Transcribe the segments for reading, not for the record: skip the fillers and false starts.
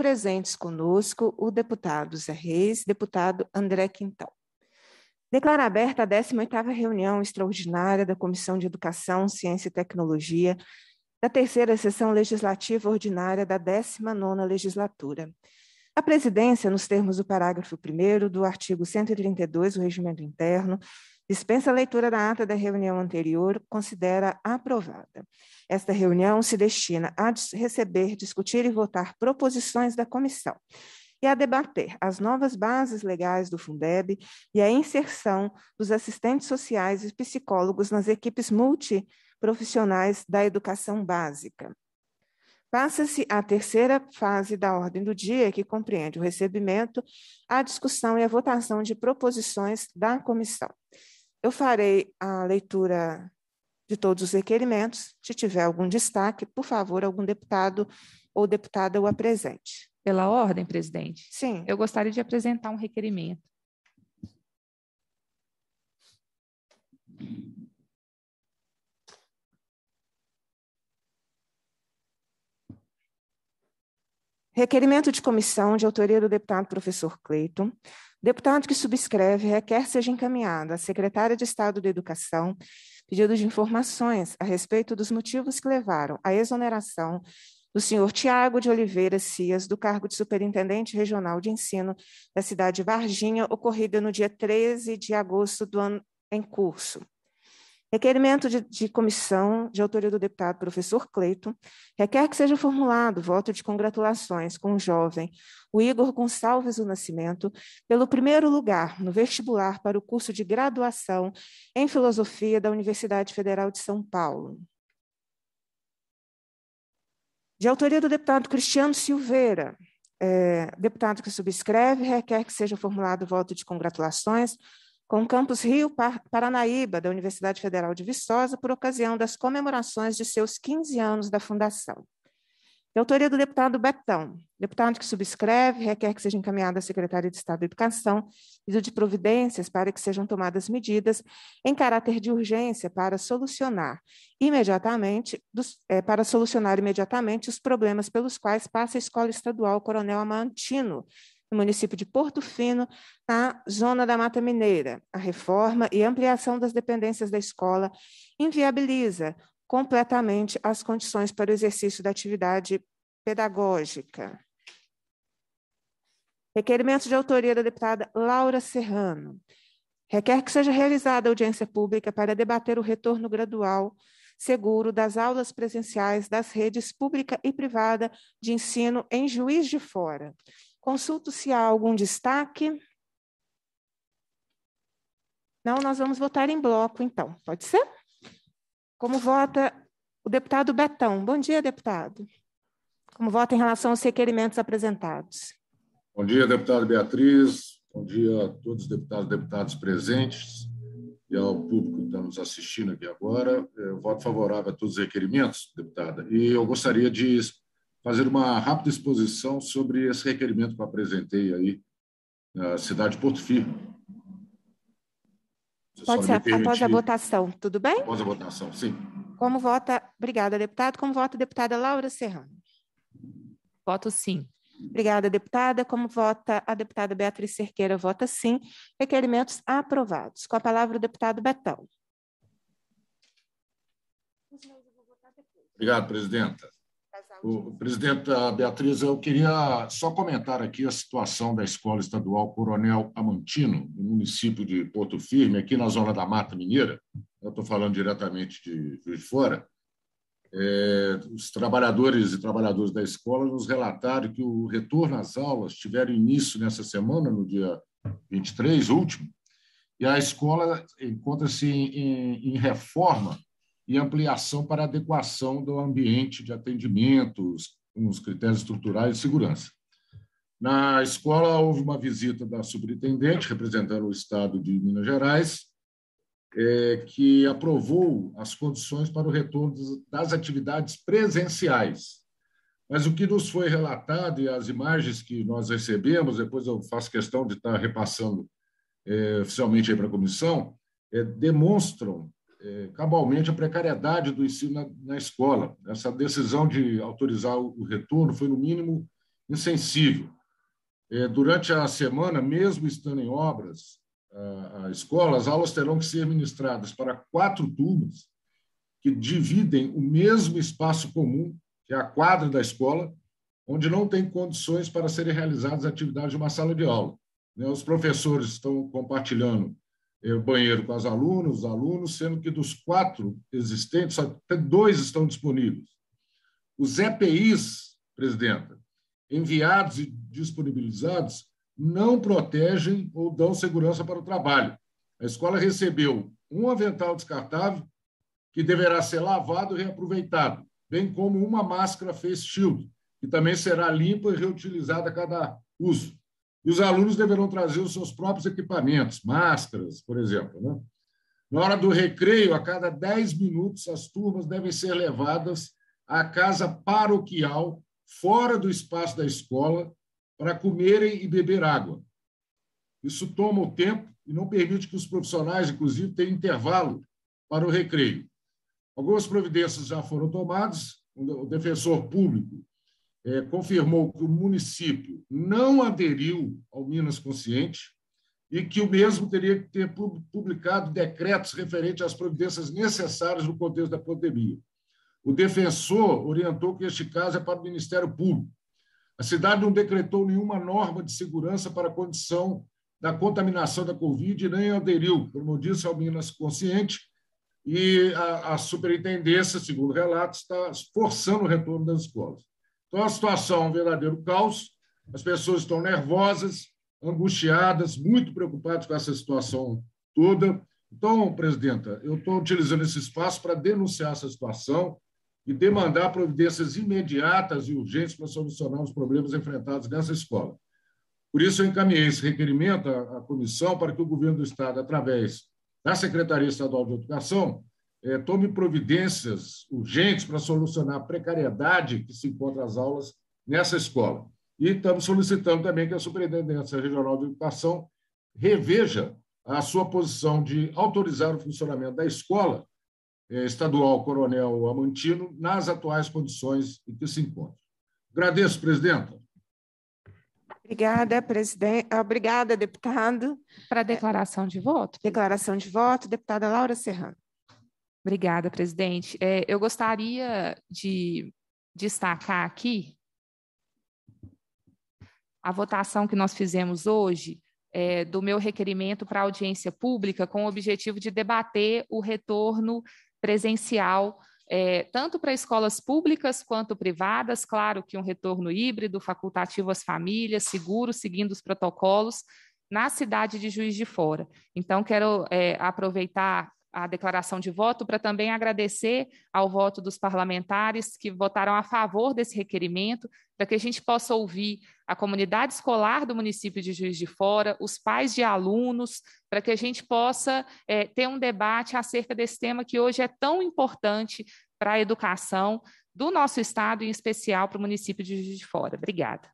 presentes conosco o deputado Zé Reis, deputado André Quintal. Declaro aberta a 18ª reunião extraordinária da Comissão de Educação, Ciência e Tecnologia, da terceira sessão legislativa ordinária da 19ª legislatura. A presidência, nos termos do parágrafo 1º do artigo 132 do Regimento Interno, dispensa a leitura da ata da reunião anterior, considera aprovada. Esta reunião se destina a receber, discutir e votar proposições da comissão e a debater as novas bases legais do Fundeb e a inserção dos assistentes sociais e psicólogos nas equipes multiprofissionais da educação básica. Passa-se a terceira fase da ordem do dia, que compreende o recebimento, a discussão e a votação de proposições da comissão. Eu farei a leitura de todos os requerimentos. Se tiver algum destaque, por favor, algum deputado ou deputada o apresente. Pela ordem, presidente? Sim. Eu gostaria de apresentar um requerimento. Requerimento de comissão de autoria do deputado professor Cleiton. Deputado que subscreve requer seja encaminhado à secretária de Estado da Educação pedido de informações a respeito dos motivos que levaram à exoneração do senhor Tiago de Oliveira Cias do cargo de superintendente regional de ensino da cidade de Varginha, ocorrida no dia 13 de agosto do ano em curso. Requerimento de comissão de autoria do deputado professor Cleiton requer que seja formulado voto de congratulações com o jovem, o Igor Gonçalves do Nascimento, pelo primeiro lugar no vestibular para o curso de graduação em Filosofia da Universidade Federal de São Paulo. De autoria do deputado Cristiano Silveira, deputado que subscreve, requer que seja formulado voto de congratulações com o Campus Rio Paranaíba, da Universidade Federal de Viçosa, por ocasião das comemorações de seus 15 anos da fundação. De autoria do deputado Betão, deputado que subscreve, requer que seja encaminhado à Secretaria de Estado da Educação pedido de providências para que sejam tomadas medidas em caráter de urgência para solucionar imediatamente os problemas pelos quais passa a Escola Estadual Coronel Amantino, no município de Porto Fino, na zona da Mata Mineira. A reforma e ampliação das dependências da escola inviabiliza completamente as condições para o exercício da atividade pedagógica. Requerimento de autoria da deputada Laura Serrano. Requer que seja realizada audiência pública para debater o retorno gradual seguro das aulas presenciais das redes pública e privada de ensino em Juiz de Fora. Consulto se há algum destaque. Não, nós vamos votar em bloco, então. Pode ser? Como vota o deputado Betão? Bom dia, deputado. Como vota em relação aos requerimentos apresentados? Bom dia, deputada Beatriz. Bom dia a todos os deputados e deputadas presentes e ao público que está nos assistindo aqui agora. Eu voto favorável a todos os requerimentos, deputada. E eu gostaria de fazer uma rápida exposição sobre esse requerimento que eu apresentei aí na cidade de Porto Firme. Pode ser após a votação, tudo bem? Após a votação, sim. Como vota, obrigada, deputado. Como vota a deputada Laura Serrano? Voto sim. Obrigada, deputada. Como vota a deputada Beatriz Cerqueira? Vota sim. Requerimentos aprovados. Com a palavra o deputado Betão. Obrigado, presidenta. Presidenta Beatriz, eu queria só comentar aqui a situação da Escola Estadual Coronel Amantino, no município de Porto Firme, aqui na zona da Mata Mineira. Eu estou falando diretamente de Juiz de Fora. Os trabalhadores e trabalhadoras da escola nos relataram que o retorno às aulas tiveram início nessa semana, no dia 23, último, e a escola encontra-se em reforma e ampliação para adequação do ambiente de atendimento, com os critérios estruturais de segurança. Na escola, houve uma visita da superintendente, representando o Estado de Minas Gerais, que aprovou as condições para o retorno das atividades presenciais. Mas o que nos foi relatado e as imagens que nós recebemos, depois eu faço questão de estar repassando oficialmente aí para a comissão, demonstram cabalmente a precariedade do ensino na escola. Essa decisão de autorizar o retorno foi, no mínimo, insensível. Durante a semana, mesmo estando em obras, a escola, as aulas terão que ser ministradas para 4 turmas que dividem o mesmo espaço comum, que é a quadra da escola, onde não tem condições para serem realizadas atividades de uma sala de aula. Os professores estão compartilhando o banheiro com os alunos, sendo que dos 4 existentes, só 2 estão disponíveis. Os EPIs, presidenta, enviados e disponibilizados, não protegem ou dão segurança para o trabalho. A escola recebeu um avental descartável que deverá ser lavado e reaproveitado, bem como uma máscara face shield, que também será limpa e reutilizada a cada uso. E os alunos deverão trazer os seus próprios equipamentos, máscaras, por exemplo. Na hora do recreio, a cada 10 minutos, as turmas devem ser levadas à casa paroquial, fora do espaço da escola, para comerem e beber água. Isso toma o tempo e não permite que os profissionais, inclusive, tenham intervalo para o recreio. Algumas providências já foram tomadas. O defensor público confirmou que o município não aderiu ao Minas Consciente e que o mesmo teria que ter publicado decretos referentes às providências necessárias no contexto da pandemia. O defensor orientou que este caso é para o Ministério Público. A cidade não decretou nenhuma norma de segurança para a condição da contaminação da Covid e nem aderiu, como eu disse, ao Minas Consciente, e a superintendência, segundo relatos, está forçando o retorno das escolas. Então, a situação é um verdadeiro caos, as pessoas estão nervosas, angustiadas, muito preocupadas com essa situação toda. Então, presidenta, eu estou utilizando esse espaço para denunciar essa situação e demandar providências imediatas e urgentes para solucionar os problemas enfrentados nessa escola. Por isso, eu encaminhei esse requerimento à comissão para que o governo do Estado, através da Secretaria Estadual de Educação, tome providências urgentes para solucionar a precariedade que se encontra às aulas nessa escola. E estamos solicitando também que a Superintendência Regional de Educação reveja a sua posição de autorizar o funcionamento da escola estadual Coronel Amantino nas atuais condições em que se encontra. Agradeço, presidenta. Obrigada, presidente. Obrigada, deputado. Para a declaração de voto. Declaração de voto, deputada Laura Serrano. Obrigada, presidente. Eu gostaria de destacar aqui a votação que nós fizemos hoje do meu requerimento para audiência pública com o objetivo de debater o retorno presencial, tanto para escolas públicas quanto privadas, claro que um retorno híbrido, facultativo às famílias, seguro, seguindo os protocolos, na cidade de Juiz de Fora. Então, quero aproveitar a declaração de voto para também agradecer ao voto dos parlamentares que votaram a favor desse requerimento, para que a gente possa ouvir a comunidade escolar do município de Juiz de Fora, os pais de alunos, para que a gente possa ter um debate acerca desse tema que hoje é tão importante para a educação do nosso estado, em especial para o município de Juiz de Fora. Obrigada.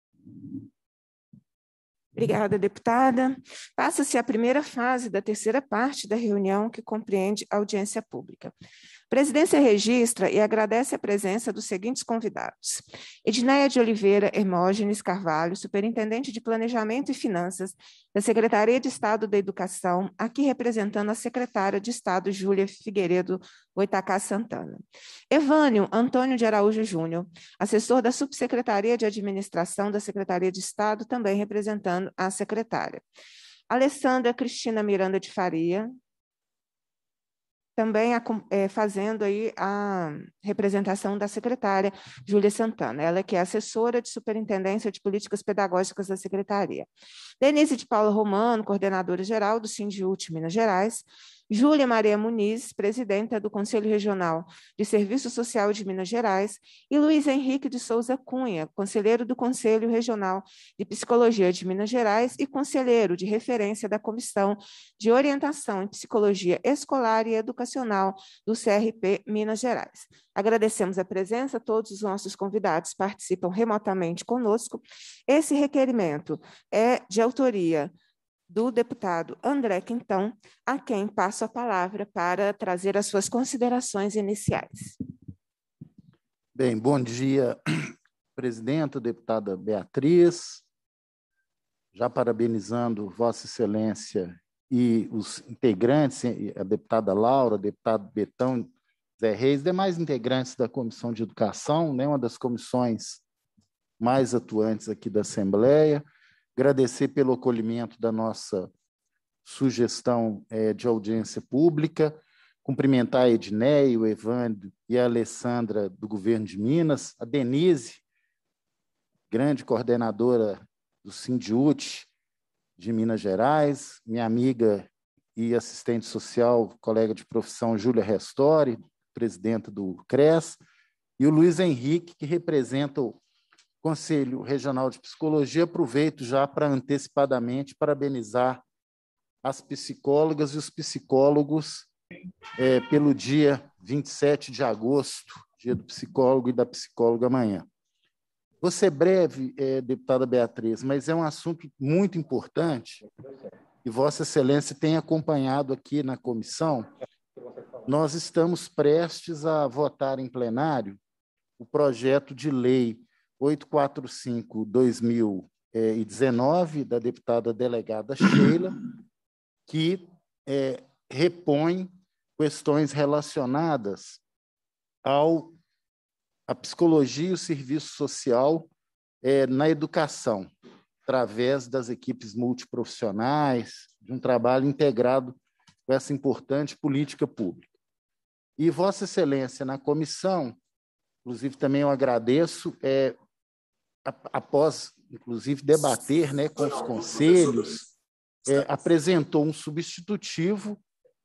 Obrigada, deputada. Passa-se a primeira fase da terceira parte da reunião, que compreende a audiência pública. A presidência registra e agradece a presença dos seguintes convidados: Edneia de Oliveira Hermógenes Carvalho, superintendente de Planejamento e Finanças da Secretaria de Estado da Educação, aqui representando a secretária de Estado, Júlia Figueiredo Goitacá Santana. Evânio Antônio de Araújo Júnior, assessor da Subsecretaria de Administração da Secretaria de Estado, também representando a secretária. Alessandra Cristina Miranda de Faria, também fazendo aí a representação da secretária Júlia Santana, ela que é assessora de Superintendência de Políticas Pedagógicas da Secretaria. Denise de Paula Romano, coordenadora geral do Sindiúti Minas Gerais. Júlia Maria Muniz, presidenta do Conselho Regional de Serviço Social de Minas Gerais, e Luiz Henrique de Souza Cunha, conselheiro do Conselho Regional de Psicologia de Minas Gerais e conselheiro de referência da Comissão de Orientação em Psicologia Escolar e Educacional do CRP Minas Gerais. Agradecemos a presença, todos os nossos convidados participam remotamente conosco. Esse requerimento é de autoria do deputado André Quintão, a quem passo a palavra para trazer as suas considerações iniciais. Bem, bom dia presidenta, deputada Beatriz, já parabenizando Vossa Excelência e os integrantes, a deputada Laura, deputado Betão, Zé Reis, demais integrantes da Comissão de Educação, né, uma das comissões mais atuantes aqui da Assembleia, agradecer pelo acolhimento da nossa sugestão de audiência pública, cumprimentar a Edneia, o Evandro e a Alessandra do Governo de Minas, a Denise, grande coordenadora do Sindiúti de Minas Gerais, minha amiga e assistente social, colega de profissão Júlia Restori, presidenta do CRES, e o Luiz Henrique, que representa o Conselho Regional de Psicologia. Aproveito já para antecipadamente parabenizar as psicólogas e os psicólogos pelo dia 27 de agosto, dia do psicólogo e da psicóloga amanhã. Vou ser breve, deputada Beatriz, mas é um assunto muito importante e Vossa Excelência tem acompanhado aqui na comissão. Nós estamos prestes a votar em plenário o projeto de lei 845/2019, da deputada delegada Sheila, que repõe questões relacionadas à psicologia e o serviço social na educação, através das equipes multiprofissionais, de um trabalho integrado com essa importante política pública. E Vossa Excelência, na comissão, inclusive também eu agradeço, após, inclusive, debater, né, com os conselhos, apresentou um substitutivo,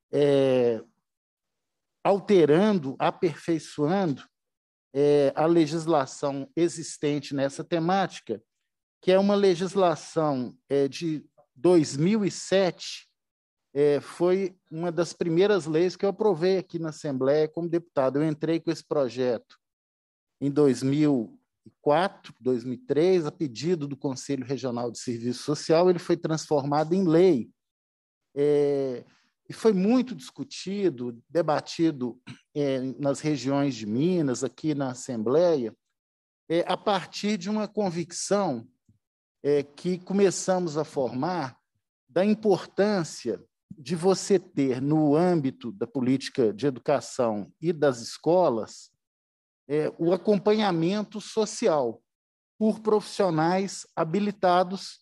alterando, aperfeiçoando a legislação existente nessa temática, que é uma legislação de 2007, foi uma das primeiras leis que eu aprovei aqui na Assembleia como deputado. Eu entrei com esse projeto em 2004, 2003, a pedido do Conselho Regional de Serviço Social, ele foi transformado em lei. E foi muito discutido, debatido nas regiões de Minas, aqui na Assembleia, a partir de uma convicção que começamos a formar da importância de você ter, no âmbito da política de educação e das escolas, o acompanhamento social por profissionais habilitados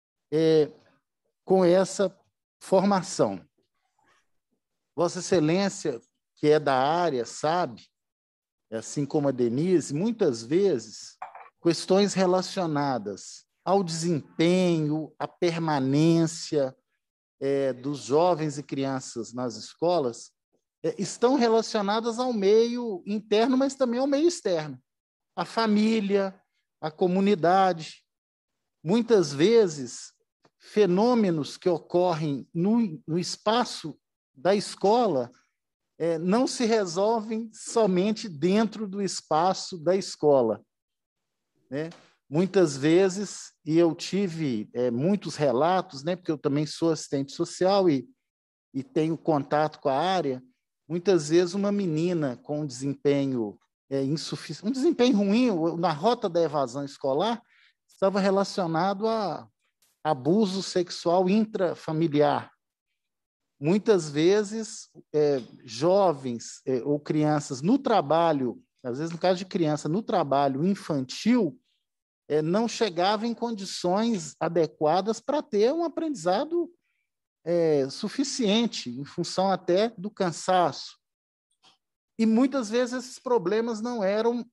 com essa formação. Vossa Excelência, que é da área, sabe, assim como a Denise, muitas vezes, questões relacionadas ao desempenho, à permanência dos jovens e crianças nas escolas estão relacionadas ao meio interno, mas também ao meio externo, à família, à comunidade. Muitas vezes, fenômenos que ocorrem no espaço da escola não se resolvem somente dentro do espaço da escola, né? Muitas vezes, e eu tive muitos relatos, né, porque eu também sou assistente social e tenho contato com a área, muitas vezes uma menina com um desempenho insuficiente, um desempenho ruim na rota da evasão escolar, estava relacionado a abuso sexual intrafamiliar. Muitas vezes, jovens ou crianças no trabalho, às vezes no caso de criança, no trabalho infantil, não chegava em condições adequadas para ter um aprendizado suficiente, em função até do cansaço. E muitas vezes esses problemas não eram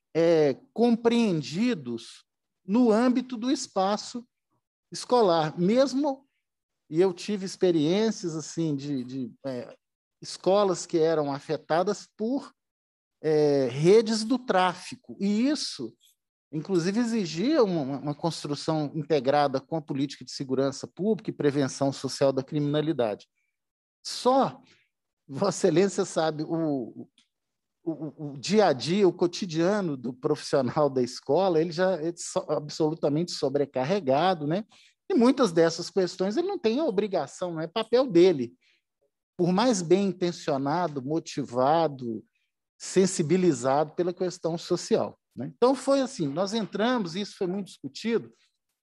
compreendidos no âmbito do espaço escolar, mesmo, e eu tive experiências assim de escolas que eram afetadas por redes do tráfico, e isso inclusive exigia uma construção integrada com a política de segurança pública e prevenção social da criminalidade. Só, Vossa Excelência sabe, o dia a dia, o cotidiano do profissional da escola, ele já é absolutamente sobrecarregado, né? E muitas dessas questões ele não tem a obrigação, não é papel dele. Por mais bem intencionado, motivado, sensibilizado pela questão social. né? Então, foi assim, nós entramos, isso foi muito discutido,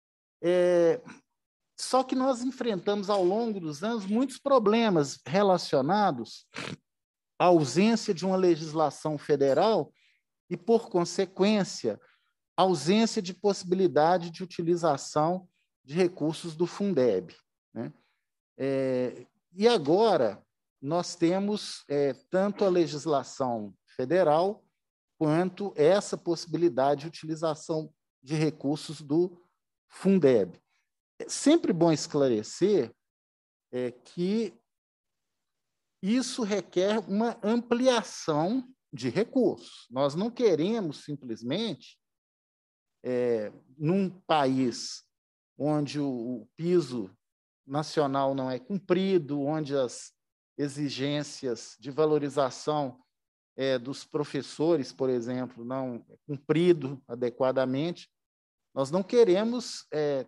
só que nós enfrentamos, ao longo dos anos, muitos problemas relacionados à ausência de uma legislação federal e, por consequência, ausência de possibilidade de utilização de recursos do Fundeb, né? E agora nós temos tanto a legislação federal quanto essa possibilidade de utilização de recursos do Fundeb. É sempre bom esclarecer que isso requer uma ampliação de recursos. Nós não queremos simplesmente, num país onde o piso nacional não é cumprido, onde as exigências de valorização dos professores, por exemplo, não é cumprido adequadamente, nós não queremos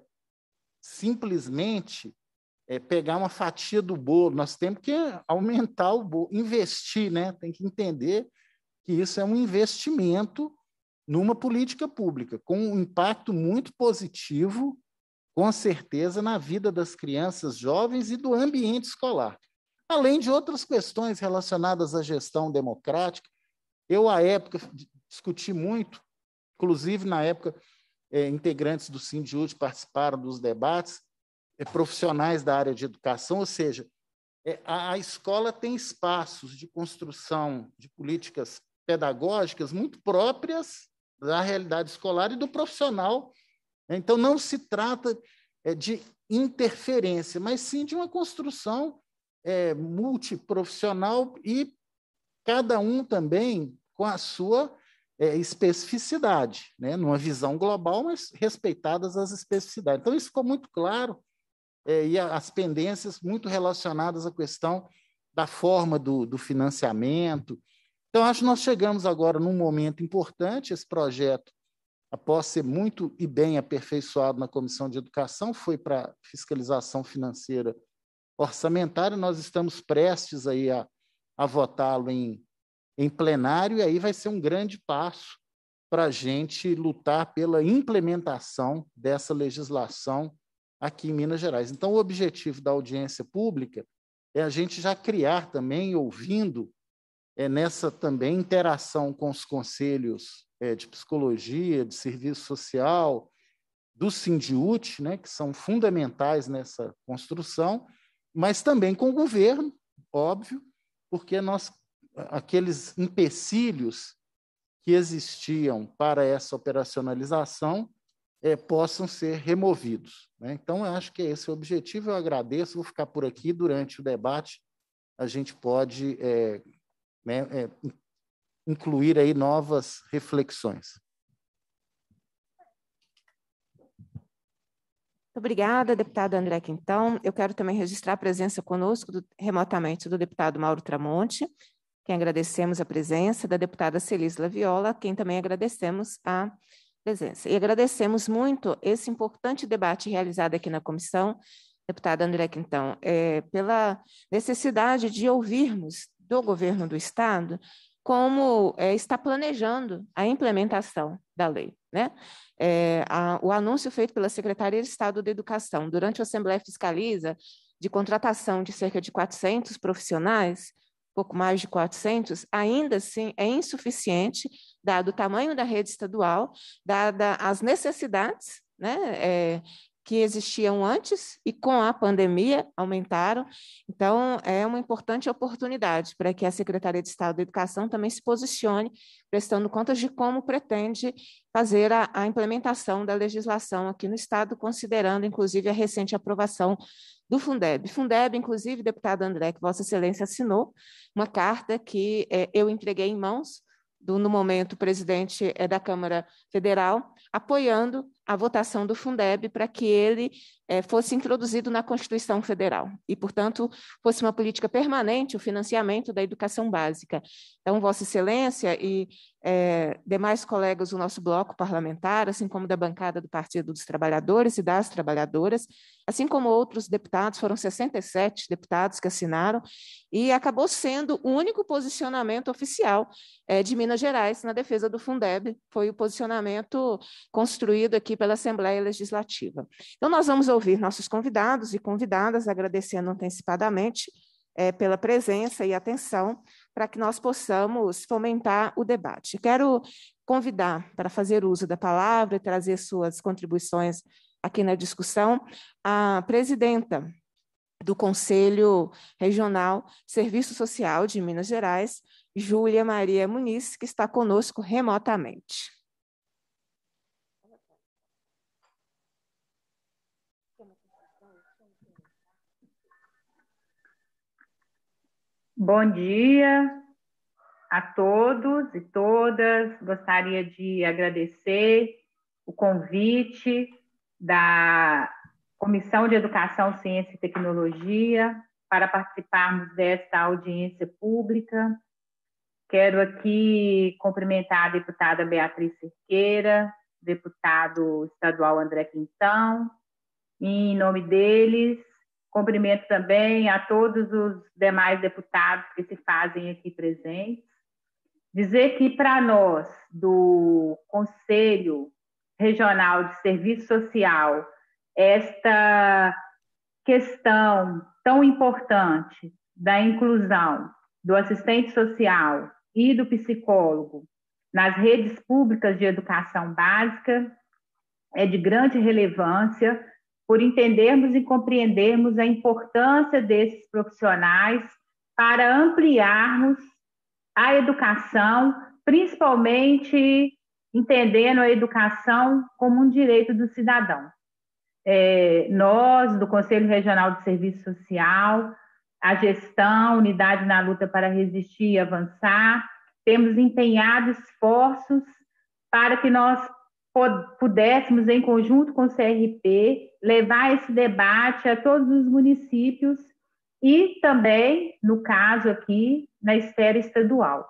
simplesmente pegar uma fatia do bolo, nós temos que aumentar o bolo, investir, né? Tem que entender que isso é um investimento numa política pública, com um impacto muito positivo, com certeza, na vida das crianças, jovens e do ambiente escolar. Além de outras questões relacionadas à gestão democrática. Eu, à época, discuti muito, inclusive, na época, integrantes do Sindiúte participaram dos debates, profissionais da área de educação, ou seja, a escola tem espaços de construção de políticas pedagógicas muito próprias da realidade escolar e do profissional. Então, não se trata de interferência, mas sim de uma construção multiprofissional e cada um também com a sua especificidade, né? Numa visão global, mas respeitadas as especificidades. Então, isso ficou muito claro, e as pendências muito relacionadas à questão da forma do financiamento. Então, acho que nós chegamos agora num momento importante. Esse projeto, após ser muito e bem aperfeiçoado na Comissão de Educação, foi para fiscalização financeira orçamentária. Nós estamos prestes aí a votá-lo em plenário, e aí vai ser um grande passo para a gente lutar pela implementação dessa legislação aqui em Minas Gerais. Então, o objetivo da audiência pública é a gente já criar também, ouvindo, nessa também interação com os conselhos de psicologia, de serviço social, do Sindiúte, né, que são fundamentais nessa construção, mas também com o governo, óbvio, porque aqueles empecilhos que existiam para essa operacionalização possam ser removidos, né? Então, eu acho que esse é o objetivo. Eu agradeço, vou ficar por aqui. Durante o debate, a gente pode incluir aí novas reflexões. Obrigada, deputado André Quintão. Eu quero também registrar a presença conosco remotamente do deputado Mauro Tramonte, quem agradecemos a presença, da deputada Celisla Viola, quem também agradecemos a presença. E agradecemos muito esse importante debate realizado aqui na comissão, deputada André Quintão, pela necessidade de ouvirmos do governo do Estado como está planejando a implementação da lei, né? O anúncio feito pela Secretaria de Estado da Educação durante a Assembleia Fiscaliza de contratação de cerca de 400 profissionais, pouco mais de 400, ainda assim é insuficiente, dado o tamanho da rede estadual, dada as necessidades, né, que existiam antes e com a pandemia aumentaram. Então, é uma importante oportunidade para que a Secretaria de Estado da Educação também se posicione, prestando contas de como pretende fazer a implementação da legislação aqui no Estado, considerando, inclusive, a recente aprovação do Fundeb. Fundeb, inclusive, deputado André, que Vossa Excelência assinou uma carta que eu entreguei em mãos no momento, o presidente da Câmara Federal, apoiando a votação do Fundeb para que ele fosse introduzido na Constituição Federal e, portanto, fosse uma política permanente o financiamento da educação básica. Então, Vossa Excelência e demais colegas do nosso bloco parlamentar, assim como da bancada do Partido dos Trabalhadores e das Trabalhadoras, assim como outros deputados, foram 67 deputados que assinaram, e acabou sendo o único posicionamento oficial de Minas Gerais na defesa do Fundeb, foi o posicionamento construído aqui pela Assembleia Legislativa. Então, nós vamos ouvir nossos convidados e convidadas, agradecendo antecipadamente pela presença e atenção, para que nós possamos fomentar o debate. Quero convidar para fazer uso da palavra e trazer suas contribuições aqui na discussão a presidenta do Conselho Regional Serviço Social de Minas Gerais, Júlia Maria Muniz, que está conosco remotamente. Bom dia a todos e todas. Gostaria de agradecer o convite da Comissão de Educação, Ciência e Tecnologia para participarmos desta audiência pública. Quero aqui cumprimentar a deputada Beatriz Cerqueira, deputado estadual André Quintão, e, em nome deles, cumprimento também a todos os demais deputados que se fazem aqui presentes. Dizer que, para nós, do Conselho Regional de Serviço Social, esta questão tão importante da inclusão do assistente social e do psicólogo nas redes públicas de educação básica é de grande relevância, por entendermos e compreendermos a importância desses profissionais para ampliarmos a educação, principalmente entendendo a educação como um direito do cidadão. Nós, do Conselho Regional de Serviço Social, a gestão, Unidade na Luta para Resistir e Avançar, temos empenhado esforços para que nós pudéssemos, em conjunto com o CRP, levar esse debate a todos os municípios e também, no caso aqui, na esfera estadual.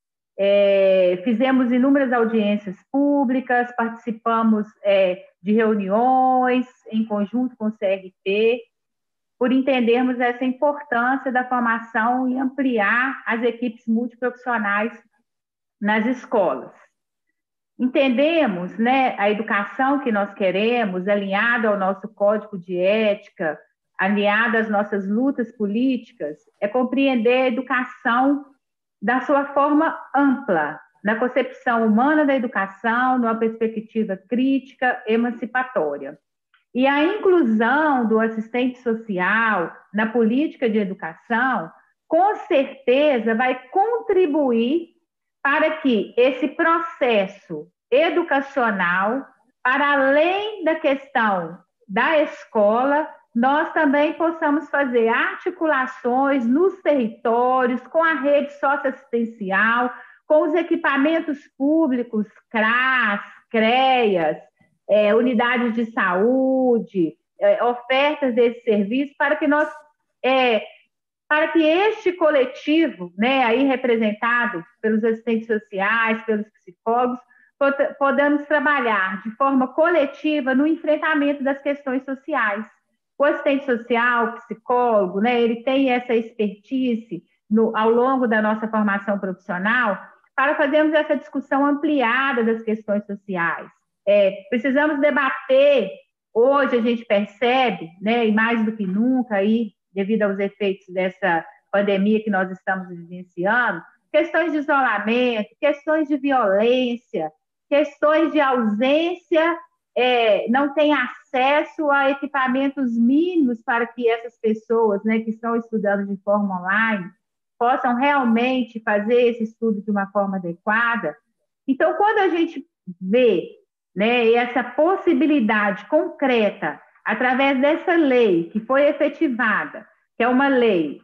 Fizemos inúmeras audiências públicas, participamos de reuniões em conjunto com o CRP, por entendermos essa importância da formação e ampliar as equipes multiprofissionais nas escolas. Entendemos, a educação que nós queremos, alinhada ao nosso código de ética, alinhada às nossas lutas políticas, é compreender a educação da sua forma ampla, na concepção humana da educação, numa perspectiva crítica, emancipatória. E a inclusão do assistente social na política de educação, com certeza, vai contribuir para que esse processo educacional, para além da questão da escola, nós também possamos fazer articulações nos territórios, com a rede socioassistencial, com os equipamentos públicos, CRAS, CREAS, unidades de saúde, ofertas desse serviço, para que nós, para que este coletivo, aí representado pelos assistentes sociais, pelos psicólogos, podamos trabalhar de forma coletiva no enfrentamento das questões sociais. O assistente social, o psicólogo, ele tem essa expertise ao longo da nossa formação profissional para fazermos essa discussão ampliada das questões sociais. Precisamos debater, hoje a gente percebe, e mais do que nunca, aí, devido aos efeitos dessa pandemia que nós estamos vivenciando, questões de isolamento, questões de violência, questões de ausência, não tem acesso a equipamentos mínimos para que essas pessoas, que estão estudando de forma online, possam realmente fazer esse estudo de uma forma adequada. Então, quando a gente vê essa possibilidade concreta, através dessa lei que foi efetivada, que é uma lei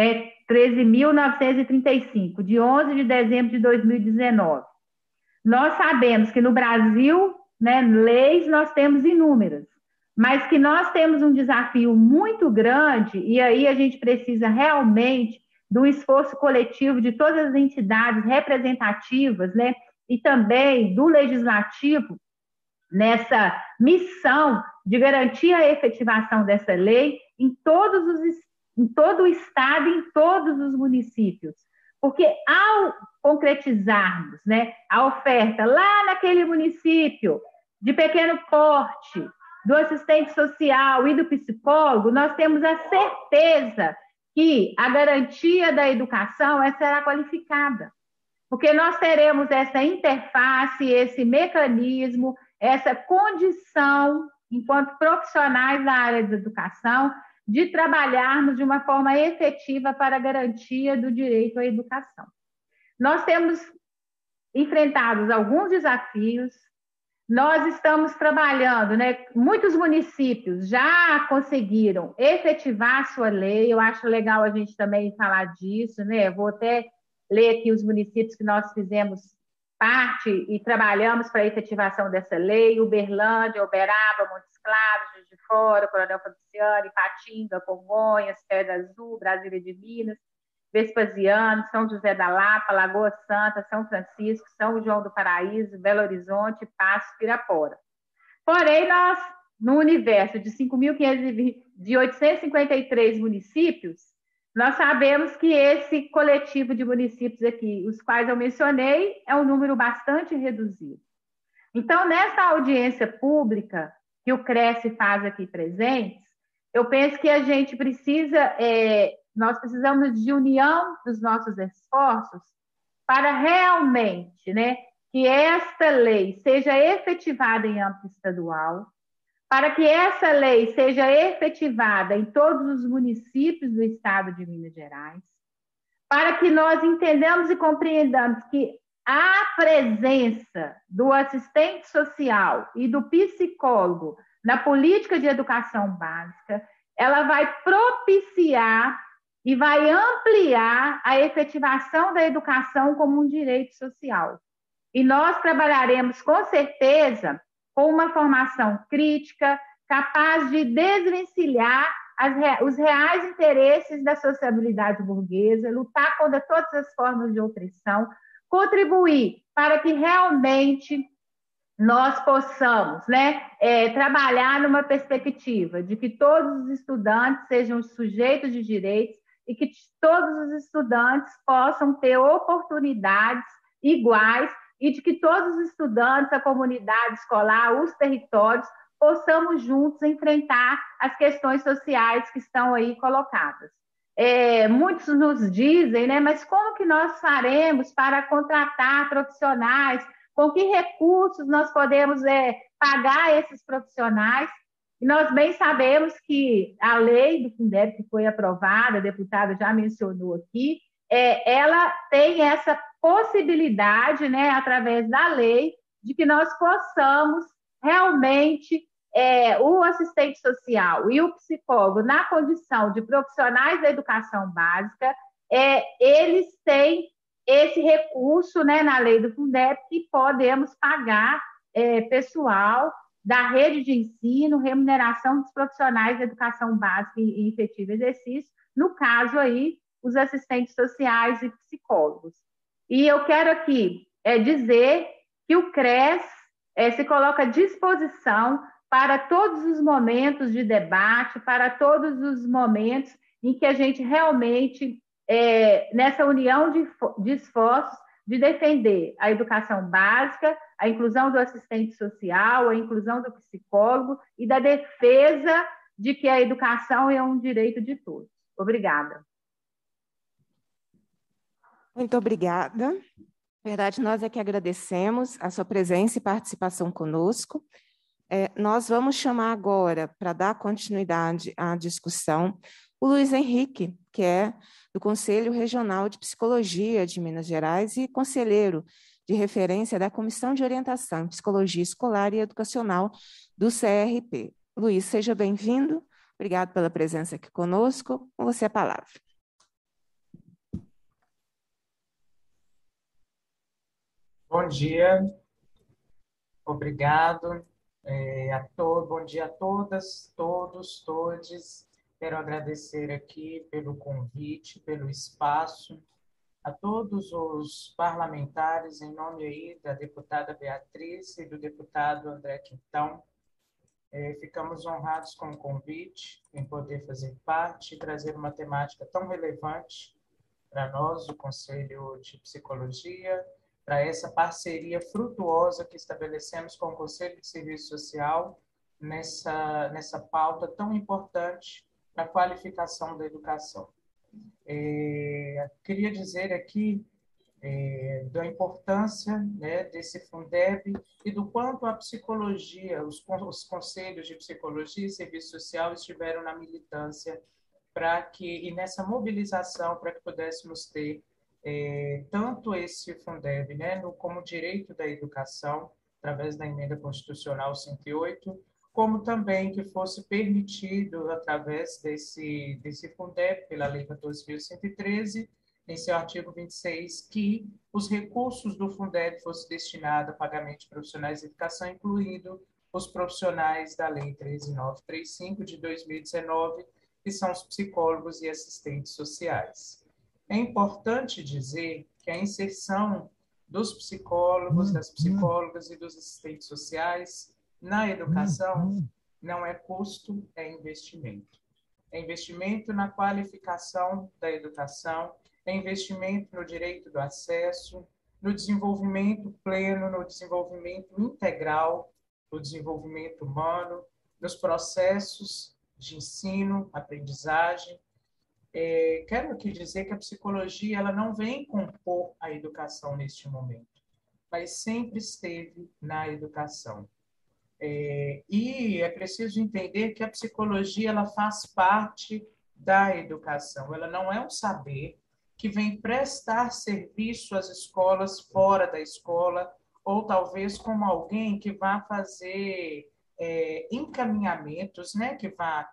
13.935, de 11 de dezembro de 2019, nós sabemos que no Brasil, leis nós temos inúmeras, mas que nós temos um desafio muito grande, e aí a gente precisa realmente do esforço coletivo de todas as entidades representativas, né, e também do legislativo, nessa missão de garantir a efetivação dessa lei em todo o estado e em todos os municípios. Porque ao concretizarmos, né, a oferta lá naquele município de pequeno porte, do assistente social e do psicólogo, nós temos a certeza que a garantia da educação será qualificada, porque nós teremos essa interface, esse mecanismo, essa condição, enquanto profissionais da área da educação, de trabalharmos de uma forma efetiva para a garantia do direito à educação. Nós temos enfrentado alguns desafios, nós estamos trabalhando, né? Muitos municípios já conseguiram efetivar a sua lei, eu acho legal a gente também falar disso, né? Vou até ler aqui os municípios que nós fizemos parte e trabalhamos para a efetivação dessa lei: Uberlândia, Uberaba, Montes Claros, Juiz de Fora, Coronel Fabriciano, Ipatinga, Congonhas, Pedra Azul, Brasília de Minas, Vespasiano, São José da Lapa, Lagoa Santa, São Francisco, São João do Paraíso, Belo Horizonte, Passo, Pirapora. Porém, nós, no universo de 853 municípios, nós sabemos que esse coletivo de municípios aqui, os quais eu mencionei, é um número bastante reduzido. Então, nessa audiência pública que o Cresce faz aqui presentes, eu penso que a gente precisa, nós precisamos de união dos nossos esforços para realmente, né, que esta lei seja efetivada em âmbito estadual, para que essa lei seja efetivada em todos os municípios do estado de Minas Gerais, para que nós entendamos e compreendamos que a presença do assistente social e do psicólogo na política de educação básica, ela vai propiciar e vai ampliar a efetivação da educação como um direito social. E nós trabalharemos, com certeza, com uma formação crítica, capaz de desvencilhar os reais interesses da sociabilidade burguesa, lutar contra todas as formas de opressão, contribuir para que realmente nós possamos, né, trabalhar numa perspectiva de que todos os estudantes sejam sujeitos de direitos e que todos os estudantes possam ter oportunidades iguais e de que todos os estudantes, a comunidade escolar, os territórios, possamos juntos enfrentar as questões sociais que estão aí colocadas. Muitos nos dizem, né, mas como que nós faremos para contratar profissionais? Com que recursos nós podemos pagar esses profissionais? E nós bem sabemos que a lei do Fundeb, que foi aprovada, a deputada já mencionou aqui, ela tem essa possibilidade, né, através da lei, de que nós possamos realmente, o assistente social e o psicólogo, na condição de profissionais da educação básica, eles têm esse recurso, né, na lei do Fundeb, que podemos pagar pessoal da rede de ensino, remuneração dos profissionais da educação básica e efetivo exercício, no caso aí, os assistentes sociais e psicólogos. E eu quero aqui dizer que o CRES se coloca à disposição para todos os momentos de debate, para todos os momentos em que a gente realmente, nessa união de esforços, de defender a educação básica, a inclusão do assistente social, a inclusão do psicólogo e da defesa de que a educação é um direito de todos. Obrigada. Muito obrigada. Na verdade, nós é que agradecemos a sua presença e participação conosco. Nós vamos chamar agora, para dar continuidade à discussão, o Luiz Henrique, que é do Conselho Regional de Psicologia de Minas Gerais e conselheiro de referência da Comissão de Orientação em Psicologia Escolar e Educacional do CRP. Luiz, seja bem-vindo. Obrigado pela presença aqui conosco. Com você a palavra. Bom dia. Obrigado. Bom dia a todas, todos, todes. Quero agradecer aqui pelo convite, pelo espaço, a todos os parlamentares, em nome aí da deputada Beatriz e do deputado André Quintão. Ficamos honrados com o convite, em poder fazer parte e trazer uma temática tão relevante para nós, o Conselho de Psicologia, para essa parceria frutuosa que estabelecemos com o Conselho de Serviço Social nessa pauta tão importante para a qualificação da educação. Queria dizer aqui da importância, né, desse Fundeb e do quanto a psicologia, os conselhos de psicologia e serviço social estiveram na militância e nessa mobilização para que pudéssemos ter tanto esse Fundeb, né, como direito da educação, através da emenda constitucional 108, como também que fosse permitido, através desse Fundeb, pela Lei 14.113, em seu artigo 26, que os recursos do Fundeb fossem destinados a pagamento de profissionais de educação, incluindo os profissionais da Lei 13.935, de 2019, que são os psicólogos e assistentes sociais. É importante dizer que a inserção dos psicólogos, das psicólogas e dos assistentes sociais na educação não é custo, é investimento. É investimento na qualificação da educação, é investimento no direito do acesso, no desenvolvimento pleno, no desenvolvimento integral, no desenvolvimento humano, nos processos de ensino, aprendizagem. Quero aqui dizer que a psicologia ela não vem compor a educação neste momento, mas sempre esteve na educação. E é preciso entender que a psicologia ela faz parte da educação, ela não é um saber que vem prestar serviço às escolas fora da escola, ou talvez como alguém que vá fazer encaminhamentos, né, que vá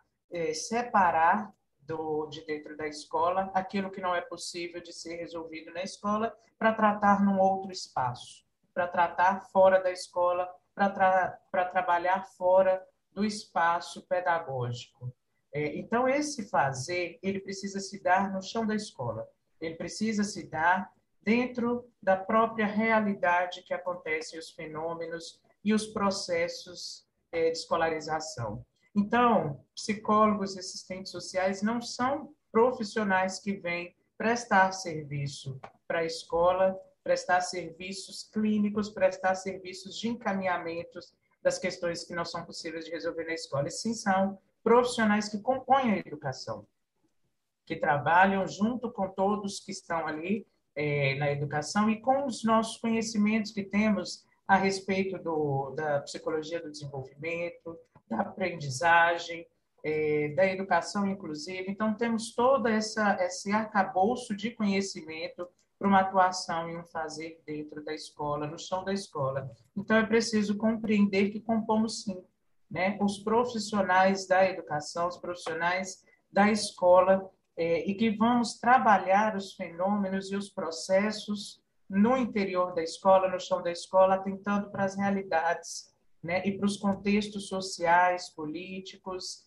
separar de dentro da escola aquilo que não é possível de ser resolvido na escola para tratar num outro espaço, para tratar fora da escola, para trabalhar fora do espaço pedagógico. Então, esse fazer, ele precisa se dar no chão da escola, ele precisa se dar dentro da própria realidade que acontecem os fenômenos e os processos de escolarização. Então, psicólogos e assistentes sociais não são profissionais que vêm prestar serviço para a escola, prestar serviços clínicos, prestar serviços de encaminhamentos das questões que não são possíveis de resolver na escola. E sim, são profissionais que compõem a educação, que trabalham junto com todos que estão ali na educação e com os nossos conhecimentos que temos a respeito da psicologia do desenvolvimento, da aprendizagem, da educação inclusive. Então, temos todo esse arcabouço de conhecimento para uma atuação e um fazer dentro da escola, no chão da escola. Então, é preciso compreender que compomos, sim, né, os profissionais da educação, os profissionais da escola, e que vamos trabalhar os fenômenos e os processos no interior da escola, no chão da escola, atentando para as realidades, né, e para os contextos sociais, políticos,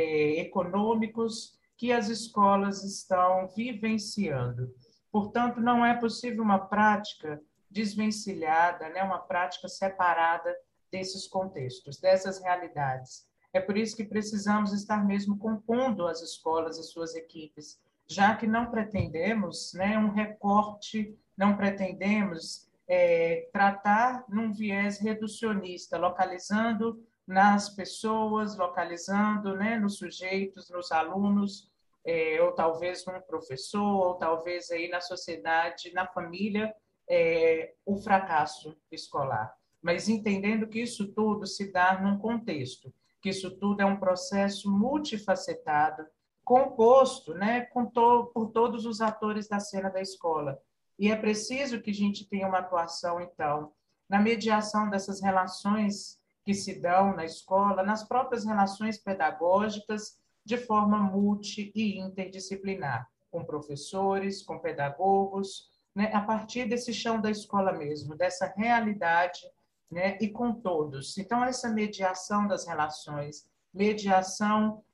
econômicos que as escolas estão vivenciando. Portanto, não é possível uma prática desvencilhada, né, uma prática separada desses contextos, dessas realidades. É por isso que precisamos estar mesmo compondo as escolas e suas equipes, já que não pretendemos, né, um recorte, não pretendemos tratar num viés reducionista, localizando nas pessoas, localizando, né, nos sujeitos, nos alunos, ou talvez num professor, ou talvez aí na sociedade, na família, o fracasso escolar. Mas entendendo que isso tudo se dá num contexto, que isso tudo é um processo multifacetado, composto, né, por todos os atores da cena da escola. E é preciso que a gente tenha uma atuação, então, na mediação dessas relações que se dão na escola, nas próprias relações pedagógicas, de forma multi e interdisciplinar, com professores, com pedagogos, né, a partir desse chão da escola mesmo, dessa realidade né, e com todos. Então, essa mediação das relações, mediação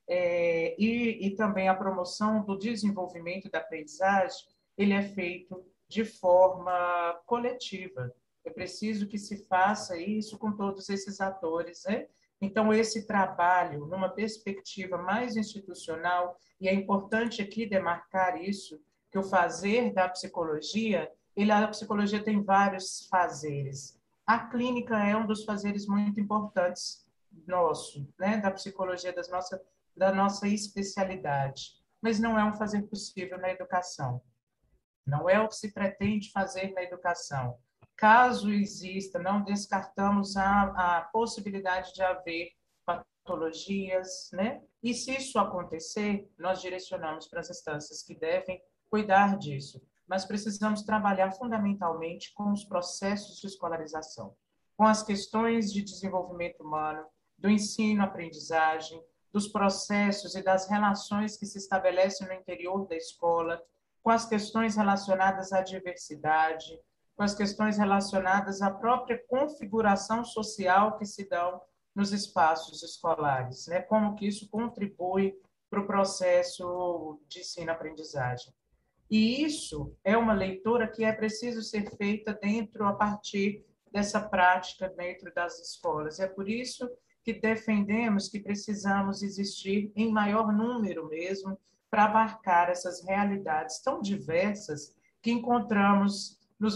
e também a promoção do desenvolvimento da aprendizagem, ele é feito de forma coletiva. É preciso que se faça isso com todos esses atores, né? Então, esse trabalho, numa perspectiva mais institucional, e é importante aqui demarcar isso, que o fazer da psicologia, a psicologia tem vários fazeres. A clínica é um dos fazeres muito importantes nosso, né? Da psicologia, da nossa especialidade. Mas não é um fazer possível na educação. Não é o que se pretende fazer na educação. Caso exista, não descartamos a possibilidade de haver patologias, né? E se isso acontecer, nós direcionamos para as instâncias que devem cuidar disso. Mas precisamos trabalhar fundamentalmente com os processos de escolarização, com as questões de desenvolvimento humano, do ensino-aprendizagem, dos processos e das relações que se estabelecem no interior da escola, com as questões relacionadas à diversidade, com as questões relacionadas à própria configuração social que se dão nos espaços escolares, né? Como que isso contribui para o processo de ensino-aprendizagem. E isso é uma leitura que é preciso ser feita a partir dessa prática dentro das escolas. É por isso que defendemos que precisamos existir em maior número mesmo para abarcar essas realidades tão diversas que encontramos nos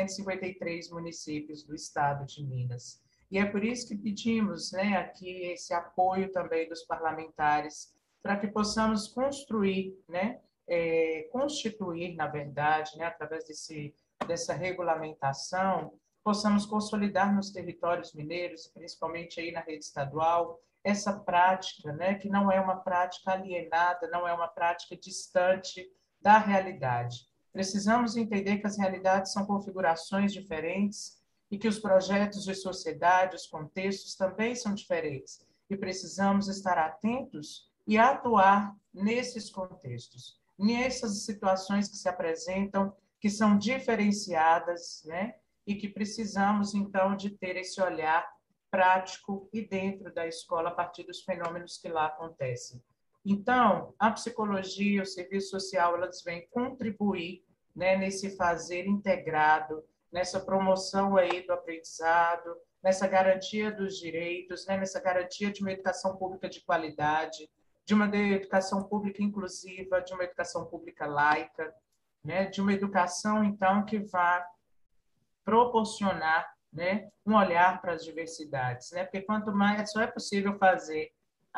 853 municípios do estado de Minas. E é por isso que pedimos, né, aqui esse apoio também dos parlamentares para que possamos construir, né, constituir, na verdade, né, através dessa regulamentação, possamos consolidar nos territórios mineiros, principalmente aí na rede estadual, essa prática, né, que não é uma prática alienada, não é uma prática distante da realidade. Precisamos entender que as realidades são configurações diferentes e que os projetos de sociedade, os contextos também são diferentes. E precisamos estar atentos e atuar nesses contextos, nessas situações que se apresentam, que são diferenciadas, né? E que precisamos, então, de ter esse olhar prático e dentro da escola a partir dos fenômenos que lá acontecem. Então, a psicologia, o serviço social, elas vêm contribuir, né, nesse fazer integrado, nessa promoção aí do aprendizado, nessa garantia dos direitos, né, nessa garantia de uma educação pública de qualidade, de uma educação pública inclusiva, de uma educação pública laica, né, de uma educação, então, que vá proporcionar, né, um olhar para as diversidades, né? Porque quanto mais só é possível fazer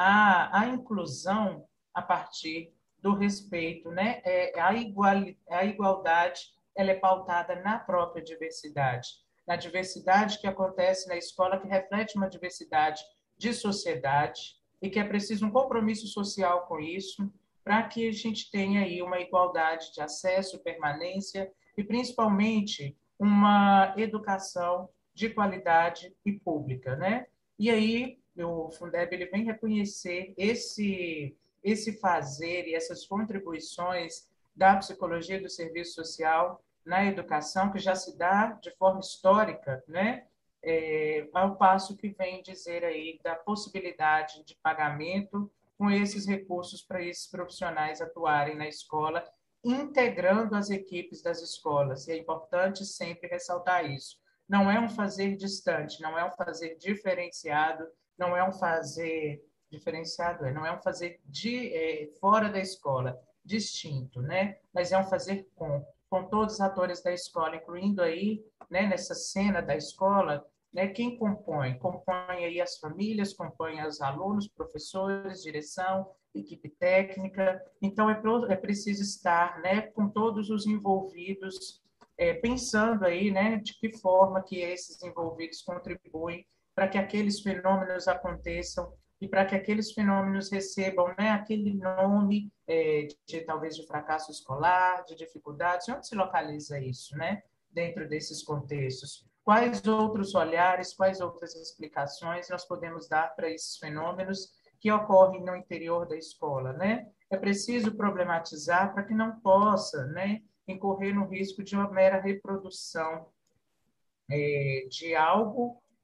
a inclusão a partir do respeito, né? A igualdade, ela é pautada na própria diversidade, na diversidade que acontece na escola, que reflete uma diversidade de sociedade e que é preciso um compromisso social com isso, para que a gente tenha aí uma igualdade de acesso, permanência e principalmente uma educação de qualidade e pública, né? E aí o Fundeb ele vem reconhecer esse fazer e essas contribuições da psicologia do serviço social na educação, que já se dá de forma histórica, né? Ao passo que vem dizer aí da possibilidade de pagamento com esses recursos para esses profissionais atuarem na escola, integrando as equipes das escolas. E é importante sempre ressaltar isso. Não é um fazer distante, não é um fazer diferenciado, não é um fazer diferenciado, não é um fazer fora da escola, distinto, né? Mas é um fazer com todos os atores da escola, incluindo aí, né, nessa cena da escola, né, quem compõe? Compõe aí as famílias, compõe os alunos, professores, direção, equipe técnica. Então, é preciso estar, né, com todos os envolvidos, pensando aí, né, de que forma que esses envolvidos contribuem para que aqueles fenômenos aconteçam e para que aqueles fenômenos recebam, né, aquele nome talvez de fracasso escolar, de dificuldades. Onde se localiza isso, né, dentro desses contextos? Quais outros olhares, quais outras explicações nós podemos dar para esses fenômenos que ocorrem no interior da escola, né? É preciso problematizar para que não possa, né, incorrer no risco de uma mera reprodução de algo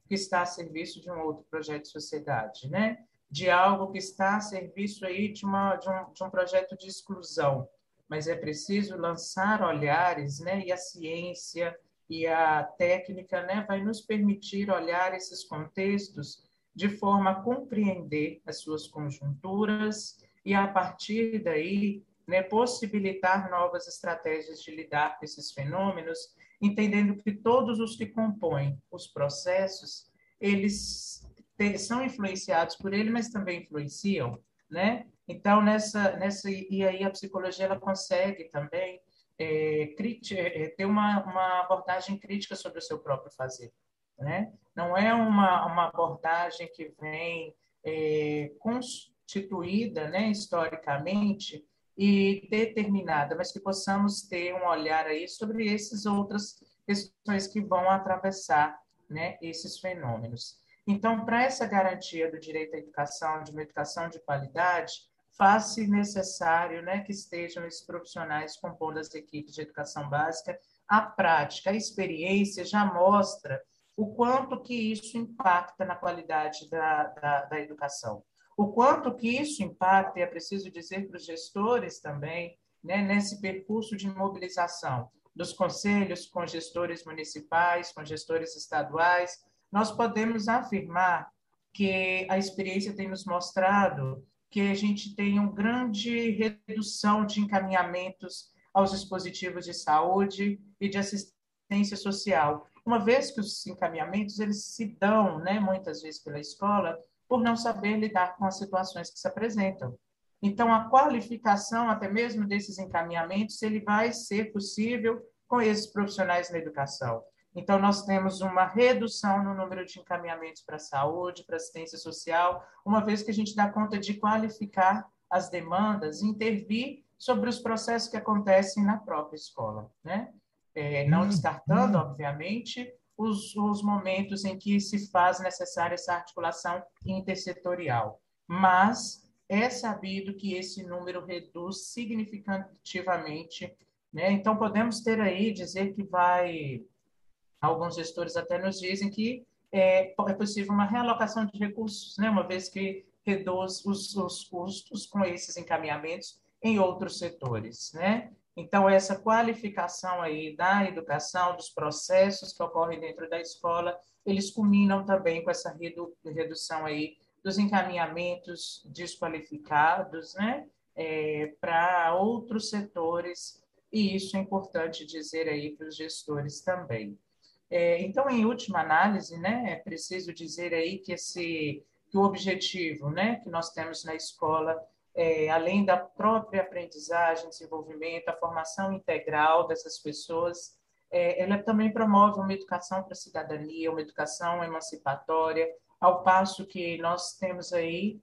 que está a serviço de um outro projeto de sociedade, né? De algo que está a serviço aí de um projeto de exclusão. Mas é preciso lançar olhares, né? E a ciência e a técnica, né, vai nos permitir olhar esses contextos de forma a compreender as suas conjunturas e, a partir daí, né, possibilitar novas estratégias de lidar com esses fenômenos, entendendo que todos os que compõem os processos, eles são influenciados por ele, mas também influenciam, né? Então, e aí a psicologia ela consegue também ter uma abordagem crítica sobre o seu próprio fazer, né? Não é uma abordagem que vem constituída, né, historicamente e determinada, mas que possamos ter um olhar aí sobre essas outras questões que vão atravessar, né, esses fenômenos. Então, para essa garantia do direito à educação, de uma educação de qualidade, faz-se necessário, né, que estejam esses profissionais compondo as equipes de educação básica. A prática, a experiência já mostra o quanto que isso impacta na qualidade da educação. O quanto que isso impacta, e é preciso dizer para os gestores também, né, nesse percurso de mobilização dos conselhos com gestores municipais, com gestores estaduais, nós podemos afirmar que a experiência tem nos mostrado que a gente tem uma grande redução de encaminhamentos aos dispositivos de saúde e de assistência social, uma vez que os encaminhamentos eles se dão, né, muitas vezes pela escola, por não saber lidar com as situações que se apresentam. Então, a qualificação até mesmo desses encaminhamentos, ele vai ser possível com esses profissionais na educação. Então, nós temos uma redução no número de encaminhamentos para a saúde, para a assistência social, uma vez que a gente dá conta de qualificar as demandas, intervir sobre os processos que acontecem na própria escola, né? Não descartando, obviamente, os momentos em que se faz necessária essa articulação intersetorial. Mas é sabido que esse número reduz significativamente, né? Então, podemos ter aí, dizer que alguns gestores até nos dizem que é possível uma realocação de recursos, né? Uma vez que reduz os custos com esses encaminhamentos em outros setores, né? Então, essa qualificação aí da educação, dos processos que ocorrem dentro da escola, eles culminam também com essa redução aí dos encaminhamentos desqualificados, né? Para outros setores, e isso é importante dizer aí para os gestores também. Então, em última análise, né, é preciso dizer aí que o objetivo, né, que nós temos na escola, além da própria aprendizagem, desenvolvimento, a formação integral dessas pessoas, ela também promove uma educação para a cidadania, uma educação emancipatória, ao passo que nós temos aí,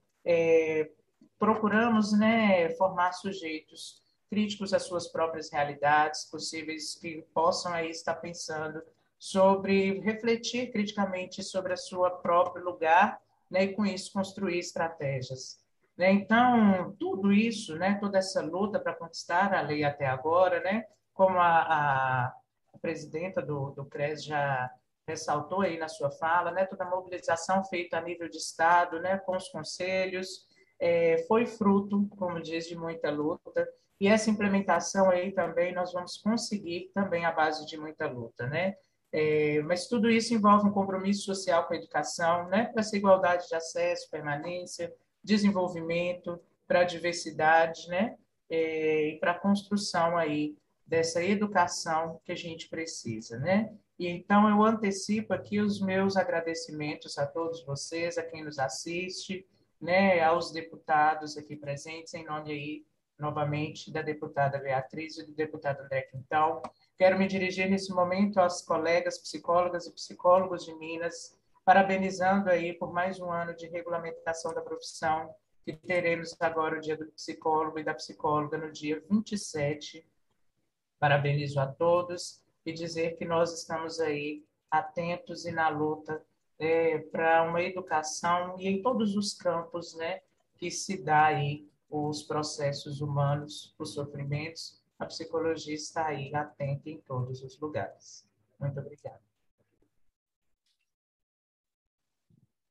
procuramos, né, formar sujeitos críticos às suas próprias realidades, possíveis que possam aí estar pensando sobre refletir criticamente sobre o seu próprio lugar, né, e com isso construir estratégias. Né? Então, tudo isso, né, toda essa luta para conquistar a lei até agora, né, como a presidenta do CRES já ressaltou aí na sua fala, né, toda a mobilização feita a nível de Estado, né, com os conselhos, foi fruto, como diz, de muita luta, e essa implementação aí também nós vamos conseguir também à base de muita luta, né? Mas tudo isso envolve um compromisso social com a educação, né, para essa igualdade de acesso, permanência, desenvolvimento, para a diversidade, né, e para a construção aí dessa educação que a gente precisa, né? E então eu antecipo aqui os meus agradecimentos a todos vocês, a quem nos assiste, né, aos deputados aqui presentes, em nome aí novamente da deputada Beatriz e do deputado André Quintal. Quero me dirigir nesse momento às colegas psicólogas e psicólogos de Minas, parabenizando aí por mais um ano de regulamentação da profissão, que teremos agora o Dia do Psicólogo e da Psicóloga no dia 27. Parabenizo a todos e dizer que nós estamos aí atentos e na luta para uma educação e em todos os campos, né, que se dá aí os processos humanos, os sofrimentos, a psicologia está aí atenta em todos os lugares. Muito obrigada.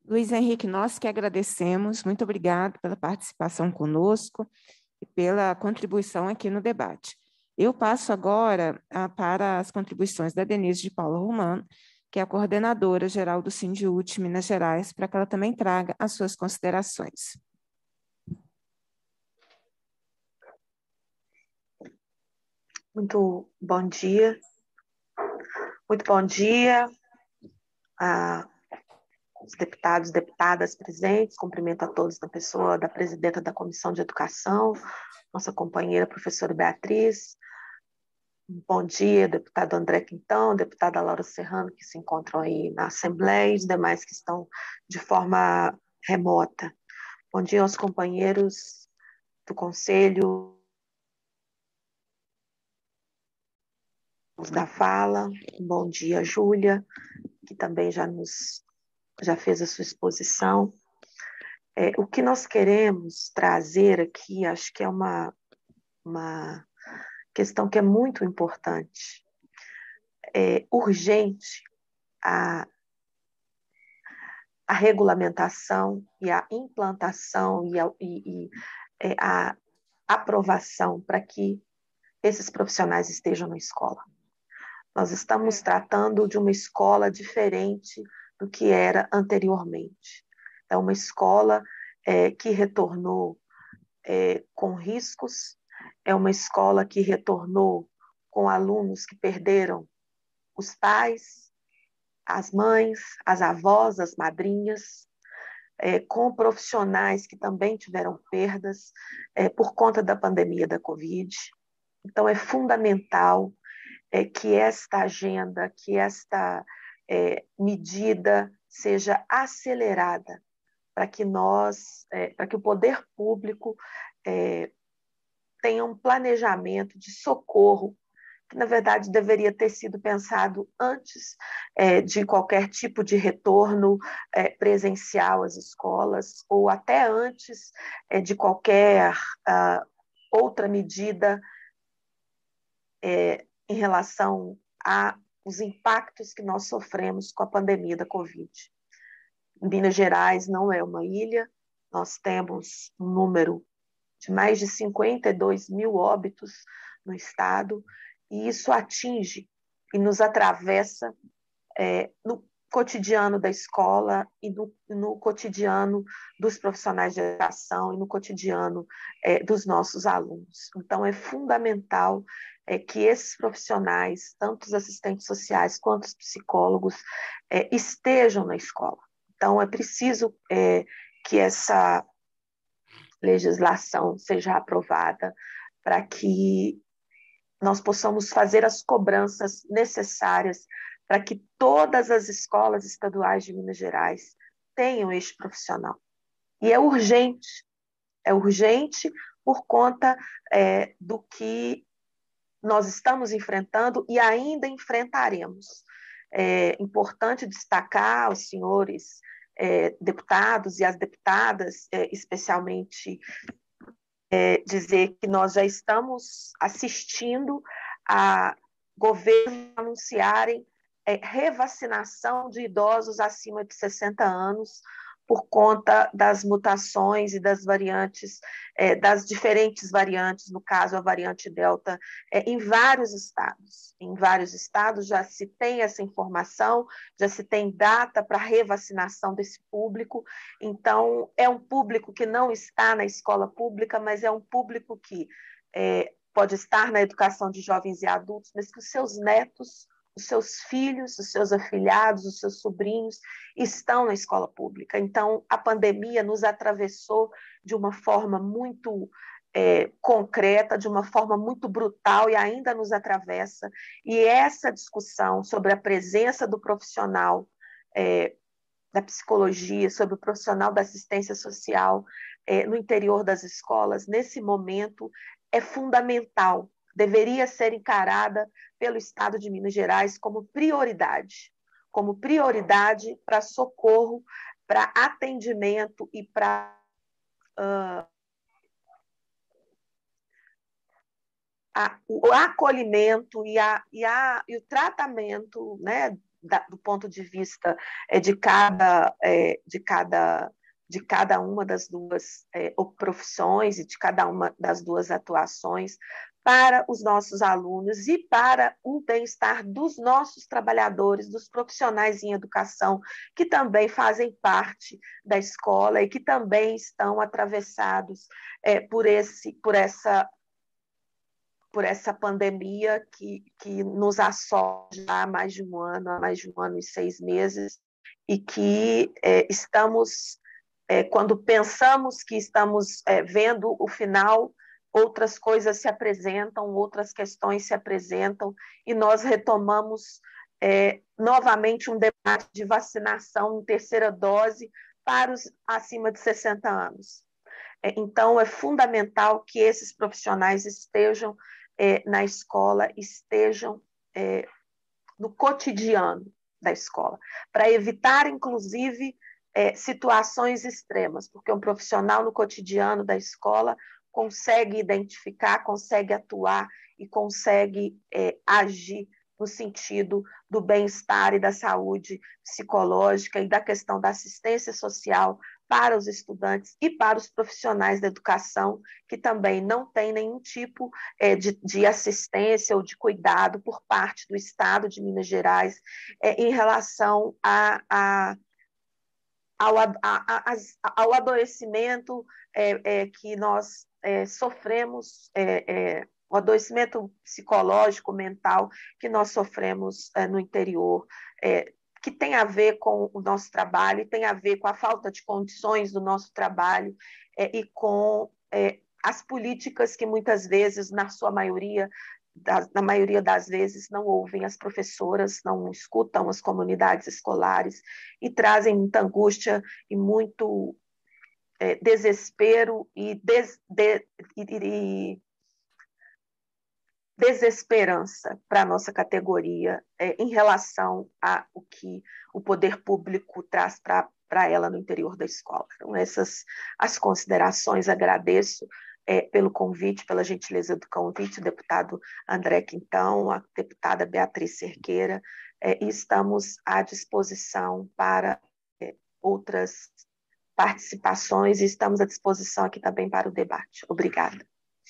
Luiz Henrique, nós que agradecemos, muito obrigado pela participação conosco e pela contribuição aqui no debate. Eu passo agora para as contribuições da Denise de Paula Romano, que é a coordenadora geral do Sindiúti Minas Gerais, para que ela também traga as suas considerações. Muito bom dia. Muito bom dia aos deputados e deputadas presentes. Cumprimento a todos na pessoa da presidenta da Comissão de Educação, nossa companheira professora Beatriz. Bom dia, deputado André Quintão, deputada Laura Serrano, que se encontram aí na Assembleia, e os demais que estão de forma remota. Bom dia aos companheiros do Conselho da fala. Bom dia, Júlia, que também já fez a sua exposição. O que nós queremos trazer aqui, acho que é uma questão que é muito importante. É urgente a regulamentação e a implantação e a aprovação para que esses profissionais estejam na escola. Nós estamos tratando de uma escola diferente do que era anteriormente. É uma escola que retornou com riscos, é uma escola que retornou com alunos que perderam os pais, as mães, as avós, as madrinhas, com profissionais que também tiveram perdas por conta da pandemia da Covid. Então, é fundamental que esta agenda, que esta medida seja acelerada para que para que o poder público tenha um planejamento de socorro que, na verdade, deveria ter sido pensado antes de qualquer tipo de retorno presencial às escolas, ou até antes de qualquer outra medida em relação aos impactos que nós sofremos com a pandemia da Covid. Minas Gerais não é uma ilha, nós temos um número de mais de 52 mil óbitos no estado, e isso atinge e nos atravessa no cotidiano da escola e no cotidiano dos profissionais de educação e no cotidiano dos nossos alunos. Então, é fundamental que esses profissionais, tanto os assistentes sociais quanto os psicólogos, estejam na escola. Então, é preciso que essa legislação seja aprovada para que nós possamos fazer as cobranças necessárias para que todas as escolas estaduais de Minas Gerais tenham este profissional. E é urgente por conta do que nós estamos enfrentando e ainda enfrentaremos. É importante destacar aos senhores deputados e as deputadas, especialmente, dizer que nós já estamos assistindo a governos anunciarem revacinação de idosos acima de 60 anos por conta das mutações e das variantes, das diferentes variantes, no caso a variante Delta, em vários estados. Em vários estados já se tem essa informação, já se tem data para revacinação desse público. Então, é um público que não está na escola pública, mas é um público que pode estar na educação de jovens e adultos, mas que os seus netos, os seus filhos, os seus afilhados, os seus sobrinhos estão na escola pública. Então, a pandemia nos atravessou de uma forma muito concreta, de uma forma muito brutal, e ainda nos atravessa. E essa discussão sobre a presença do profissional da psicologia, sobre o profissional da assistência social no interior das escolas, nesse momento, é fundamental. Deveria ser encarada pelo Estado de Minas Gerais como prioridade para socorro, para atendimento e para o acolhimento e o tratamento, né, do ponto de vista de cada uma das duas profissões e de cada uma das duas atuações para os nossos alunos e para o bem-estar dos nossos trabalhadores, dos profissionais em educação, que também fazem parte da escola e que também estão atravessados por essa pandemia que nos assola há mais de um ano e 6 meses, e que estamos, quando pensamos que estamos vendo o final, outras coisas se apresentam, outras questões se apresentam, e nós retomamos novamente um debate de vacinação em terceira dose para os acima de 60 anos. Então, é fundamental que esses profissionais estejam na escola, estejam no cotidiano da escola, para evitar, inclusive, situações extremas, porque um profissional no cotidiano da escola consegue identificar, consegue atuar e consegue agir no sentido do bem-estar e da saúde psicológica e da questão da assistência social para os estudantes e para os profissionais da educação, que também não têm nenhum tipo de assistência ou de cuidado por parte do Estado de Minas Gerais em relação ao adoecimento que nós sofremos, o adoecimento psicológico, mental que nós sofremos no interior, que tem a ver com o nosso trabalho, tem a ver com a falta de condições do nosso trabalho e com as políticas que muitas vezes, na maioria das vezes, não ouvem as professoras, não escutam as comunidades escolares e trazem muita angústia e muito desespero e desesperança para a nossa categoria em relação ao que o poder público traz para ela no interior da escola. Então, essas as considerações. Agradeço pelo convite, pela gentileza do convite, o deputado André Quintão, a deputada Beatriz Cerqueira, e estamos à disposição para outras participações e estamos à disposição aqui também para o debate. Obrigada.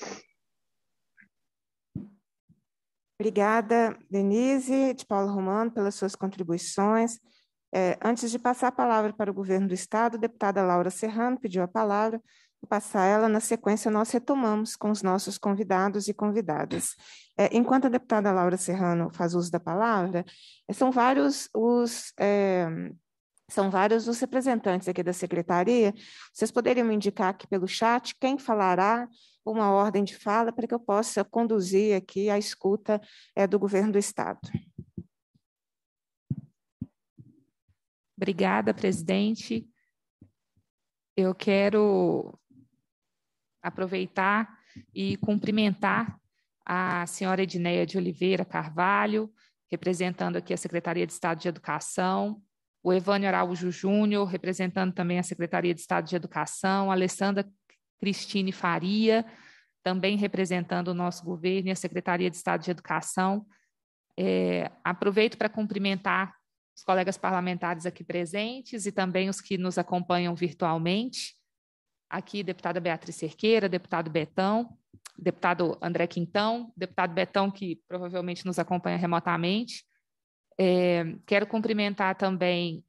Obrigada, Denise de Paula Romano, pelas suas contribuições. Antes de passar a palavra para o governo do Estado, a deputada Laura Serrano pediu a palavra. Vou passar ela, na sequência nós retomamos com os nossos convidados e convidadas. Enquanto a deputada Laura Serrano faz uso da palavra, são vários os representantes aqui da secretaria. Vocês poderiam me indicar aqui pelo chat quem falará, uma ordem de fala, para que eu possa conduzir aqui a escuta do governo do Estado. Obrigada, presidente. Eu quero aproveitar e cumprimentar a senhora Edneia de Oliveira Carvalho, representando aqui a Secretaria de Estado de Educação, o Evânio Araújo Júnior, representando também a Secretaria de Estado de Educação, a Alessandra Cristine Faria, também representando o nosso governo e a Secretaria de Estado de Educação. Aproveito para cumprimentar os colegas parlamentares aqui presentes e também os que nos acompanham virtualmente. Aqui, deputada Beatriz Cerqueira, deputado Betão, deputado André Quintão, deputado Betão, que provavelmente nos acompanha remotamente. Quero cumprimentar também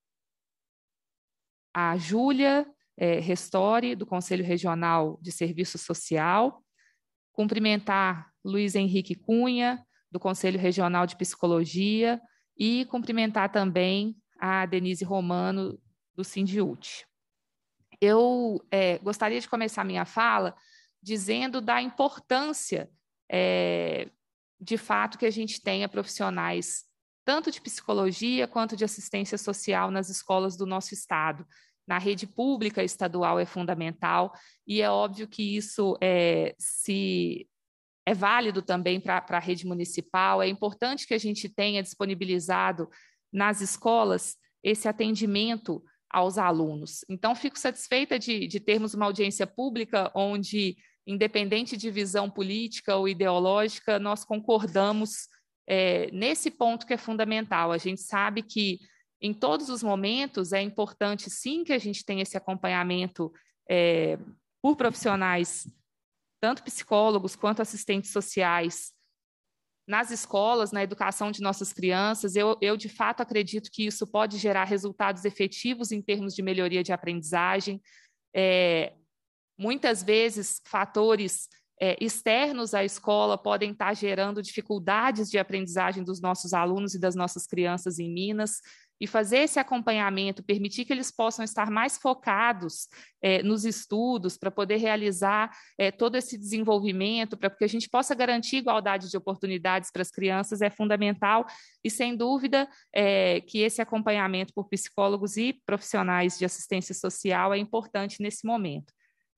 a Júlia Restori, do Conselho Regional de Serviço Social, cumprimentar Luiz Henrique Cunha, do Conselho Regional de Psicologia, e cumprimentar também a Denise Romano, do Sindiúti. Eu gostaria de começar minha fala dizendo da importância, de fato, que a gente tenha profissionais tanto de psicologia quanto de assistência social nas escolas do nosso estado. Na rede pública estadual é fundamental, e é óbvio que isso é válido também para a rede municipal. É importante que a gente tenha disponibilizado nas escolas esse atendimento aos alunos. Então, fico satisfeita de termos uma audiência pública onde, independente de visão política ou ideológica, nós concordamos nesse ponto que é fundamental. A gente sabe que, em todos os momentos, é importante, sim, que a gente tenha esse acompanhamento por profissionais, tanto psicólogos quanto assistentes sociais, nas escolas, na educação de nossas crianças. Eu, de fato, acredito que isso pode gerar resultados efetivos em termos de melhoria de aprendizagem. Muitas vezes, fatores externos à escola podem estar gerando dificuldades de aprendizagem dos nossos alunos e das nossas crianças em Minas, e fazer esse acompanhamento, permitir que eles possam estar mais focados nos estudos, para poder realizar todo esse desenvolvimento, para que a gente possa garantir igualdade de oportunidades para as crianças, é fundamental, e sem dúvida que esse acompanhamento por psicólogos e profissionais de assistência social é importante nesse momento.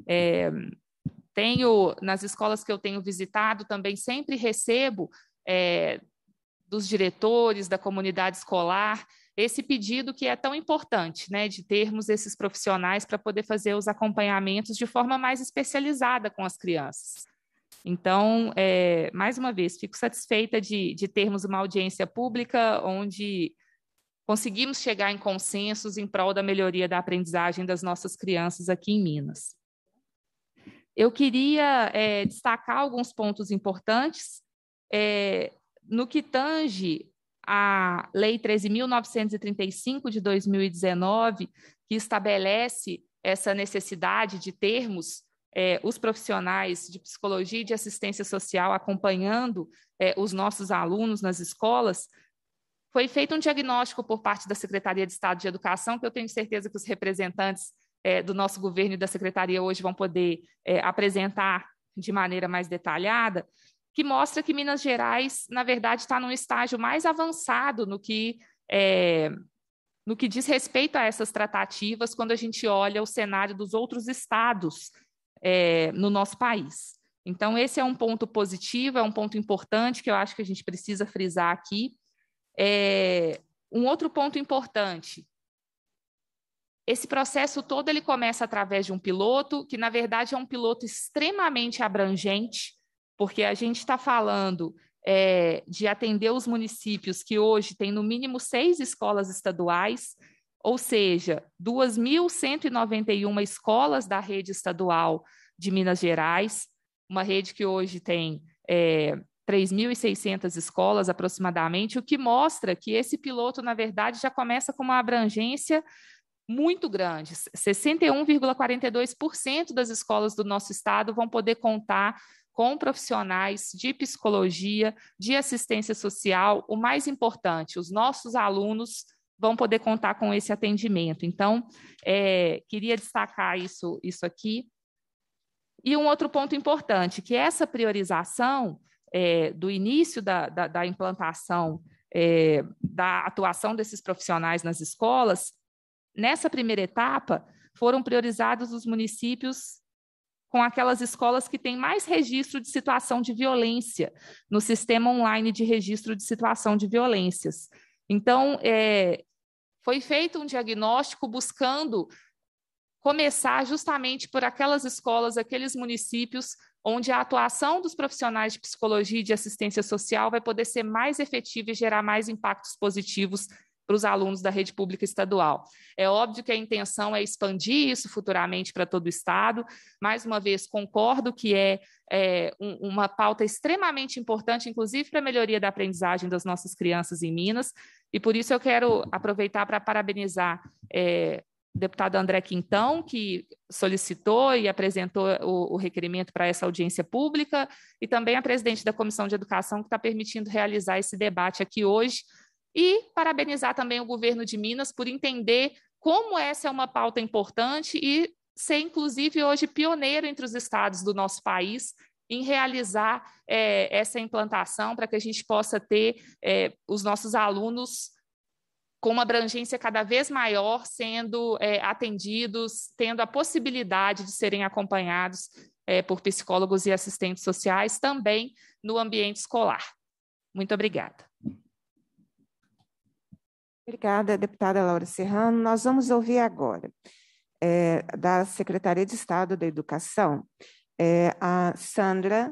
Nas escolas que eu tenho visitado, também sempre recebo dos diretores, da comunidade escolar, esse pedido que é tão importante, né, de termos esses profissionais para poder fazer os acompanhamentos de forma mais especializada com as crianças. Então, mais uma vez, fico satisfeita de termos uma audiência pública onde conseguimos chegar em consensos em prol da melhoria da aprendizagem das nossas crianças aqui em Minas. Eu queria destacar alguns pontos importantes no que tange a Lei 13.935, de 2019, que estabelece essa necessidade de termos os profissionais de psicologia e de assistência social acompanhando os nossos alunos nas escolas. Foi feito um diagnóstico por parte da Secretaria de Estado de Educação, que eu tenho certeza que os representantes do nosso governo e da Secretaria hoje vão poder apresentar de maneira mais detalhada, que mostra que Minas Gerais, na verdade, está num estágio mais avançado no que diz respeito a essas tratativas, quando a gente olha o cenário dos outros estados no nosso país. Então, esse é um ponto positivo, é um ponto importante que eu acho que a gente precisa frisar aqui. Um outro ponto importante: esse processo todo ele começa através de um piloto, que, na verdade, é um piloto extremamente abrangente, porque a gente está falando de atender os municípios que hoje têm, no mínimo, 6 escolas estaduais, ou seja, 2.191 escolas da rede estadual de Minas Gerais, uma rede que hoje tem 3.600 escolas aproximadamente, o que mostra que esse piloto, na verdade, já começa com uma abrangência muito grande. 61,42% das escolas do nosso estado vão poder contar com profissionais de psicologia, de assistência social. O mais importante, os nossos alunos vão poder contar com esse atendimento. Então, queria destacar isso aqui. E um outro ponto importante, que essa priorização do início da implantação da atuação desses profissionais nas escolas, nessa primeira etapa, foram priorizados os municípios com aquelas escolas que têm mais registro de situação de violência no sistema online de registro de situação de violências. Então, foi feito um diagnóstico buscando começar justamente por aquelas escolas, aqueles municípios onde a atuação dos profissionais de psicologia e de assistência social vai poder ser mais efetiva e gerar mais impactos positivos para os alunos da rede pública estadual. É óbvio que a intenção é expandir isso futuramente para todo o estado. Mais uma vez, concordo que uma pauta extremamente importante, inclusive para a melhoria da aprendizagem das nossas crianças em Minas, e por isso eu quero aproveitar para parabenizar o deputado André Quintão, que solicitou e apresentou o requerimento para essa audiência pública, e também a presidente da Comissão de Educação, que está permitindo realizar esse debate aqui hoje, e parabenizar também o governo de Minas por entender como essa é uma pauta importante e ser, inclusive, hoje pioneiro entre os estados do nosso país em realizar essa implantação, para que a gente possa ter os nossos alunos com uma abrangência cada vez maior, sendo atendidos, tendo a possibilidade de serem acompanhados por psicólogos e assistentes sociais também no ambiente escolar. Muito obrigada. Obrigada, deputada Laura Serrano. Nós vamos ouvir agora, da Secretaria de Estado da Educação, a Sandra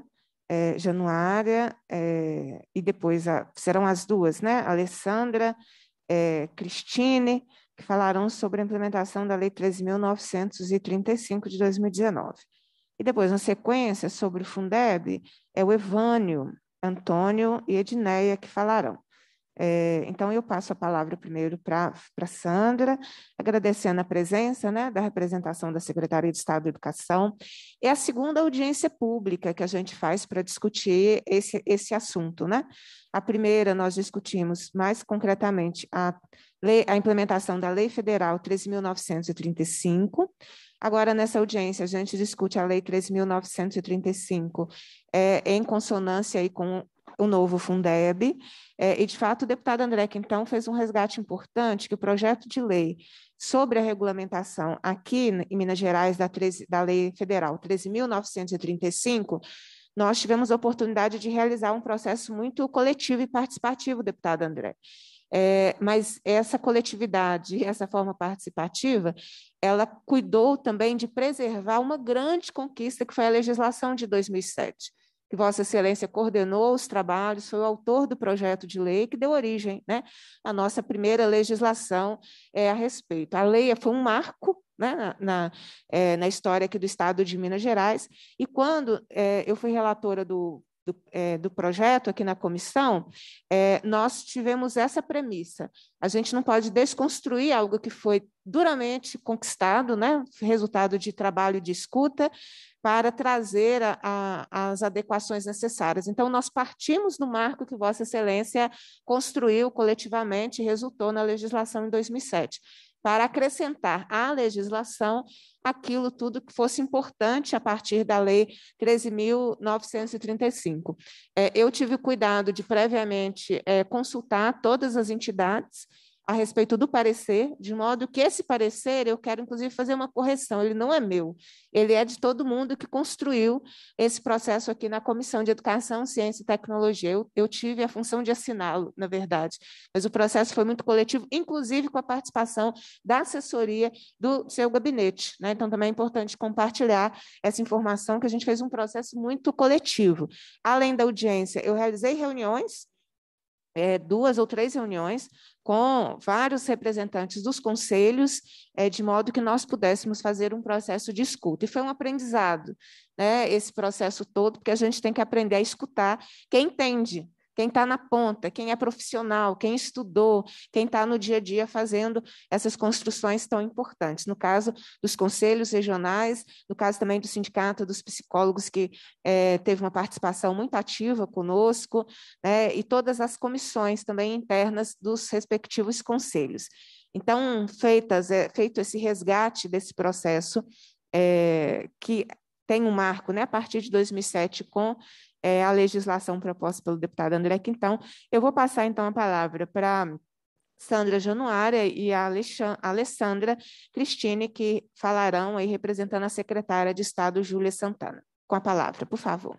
Januária, e depois serão as duas, né? Alessandra, Cristine, que falarão sobre a implementação da Lei 13.935 de 2019. E depois, na sequência, sobre o Fundeb, o Evânio, Antônio e Edneia que falarão. Então, eu passo a palavra primeiro para Sandra, agradecendo a presença, né, da representação da Secretaria de Estado de Educação. É a segunda audiência pública que a gente faz para discutir esse assunto, né? A primeira, nós discutimos mais concretamente a implementação da Lei Federal 13.935. Agora, nessa audiência, a gente discute a Lei 13.935 em consonância aí com o novo Fundeb, e, de fato, o deputado André Quintão fez um resgate importante, que o projeto de lei sobre a regulamentação aqui em Minas Gerais da Lei Federal 13.935, nós tivemos a oportunidade de realizar um processo muito coletivo e participativo, deputado André. Mas essa coletividade, essa forma participativa, ela cuidou também de preservar uma grande conquista, que foi a legislação de 2007, que Vossa Excelência coordenou os trabalhos, foi o autor do projeto de lei que deu origem, né, à nossa primeira legislação a respeito. A lei foi um marco, né, na história aqui do Estado de Minas Gerais, e quando eu fui relatora do projeto aqui na comissão, nós tivemos essa premissa: a gente não pode desconstruir algo que foi duramente conquistado, né, resultado de trabalho de escuta, para trazer as adequações necessárias. Então, nós partimos do marco que Vossa Excelência construiu coletivamente e resultou na legislação em 2007, para acrescentar à legislação aquilo tudo que fosse importante a partir da Lei 13.935. Eu tive o cuidado de previamente consultar todas as entidades a respeito do parecer, de modo que esse parecer, eu quero inclusive fazer uma correção, ele não é meu, ele é de todo mundo que construiu esse processo aqui na Comissão de Educação, Ciência e Tecnologia. Eu tive a função de assiná-lo, na verdade, mas o processo foi muito coletivo, inclusive com a participação da assessoria do seu gabinete, né? Então, também é importante compartilhar essa informação, que a gente fez um processo muito coletivo. Além da audiência, eu realizei reuniões, 2 ou 3 reuniões com vários representantes dos conselhos, de modo que nós pudéssemos fazer um processo de escuta. E foi um aprendizado, né, esse processo todo, porque a gente tem que aprender a escutar quem entende, quem está na ponta, quem é profissional, quem estudou, quem está no dia a dia fazendo essas construções tão importantes. No caso dos conselhos regionais, no caso também do Sindicato dos Psicólogos, que teve uma participação muito ativa conosco, né, e todas as comissões também internas dos respectivos conselhos. Então, feito esse resgate desse processo, que tem um marco, né, a partir de 2007, com a legislação proposta pelo deputado André Quintão, eu vou passar, então, a palavra para Sandra Januária e a Alessandra Cristine, que falarão aí representando a secretária de Estado, Júlia Santana. Com a palavra, por favor.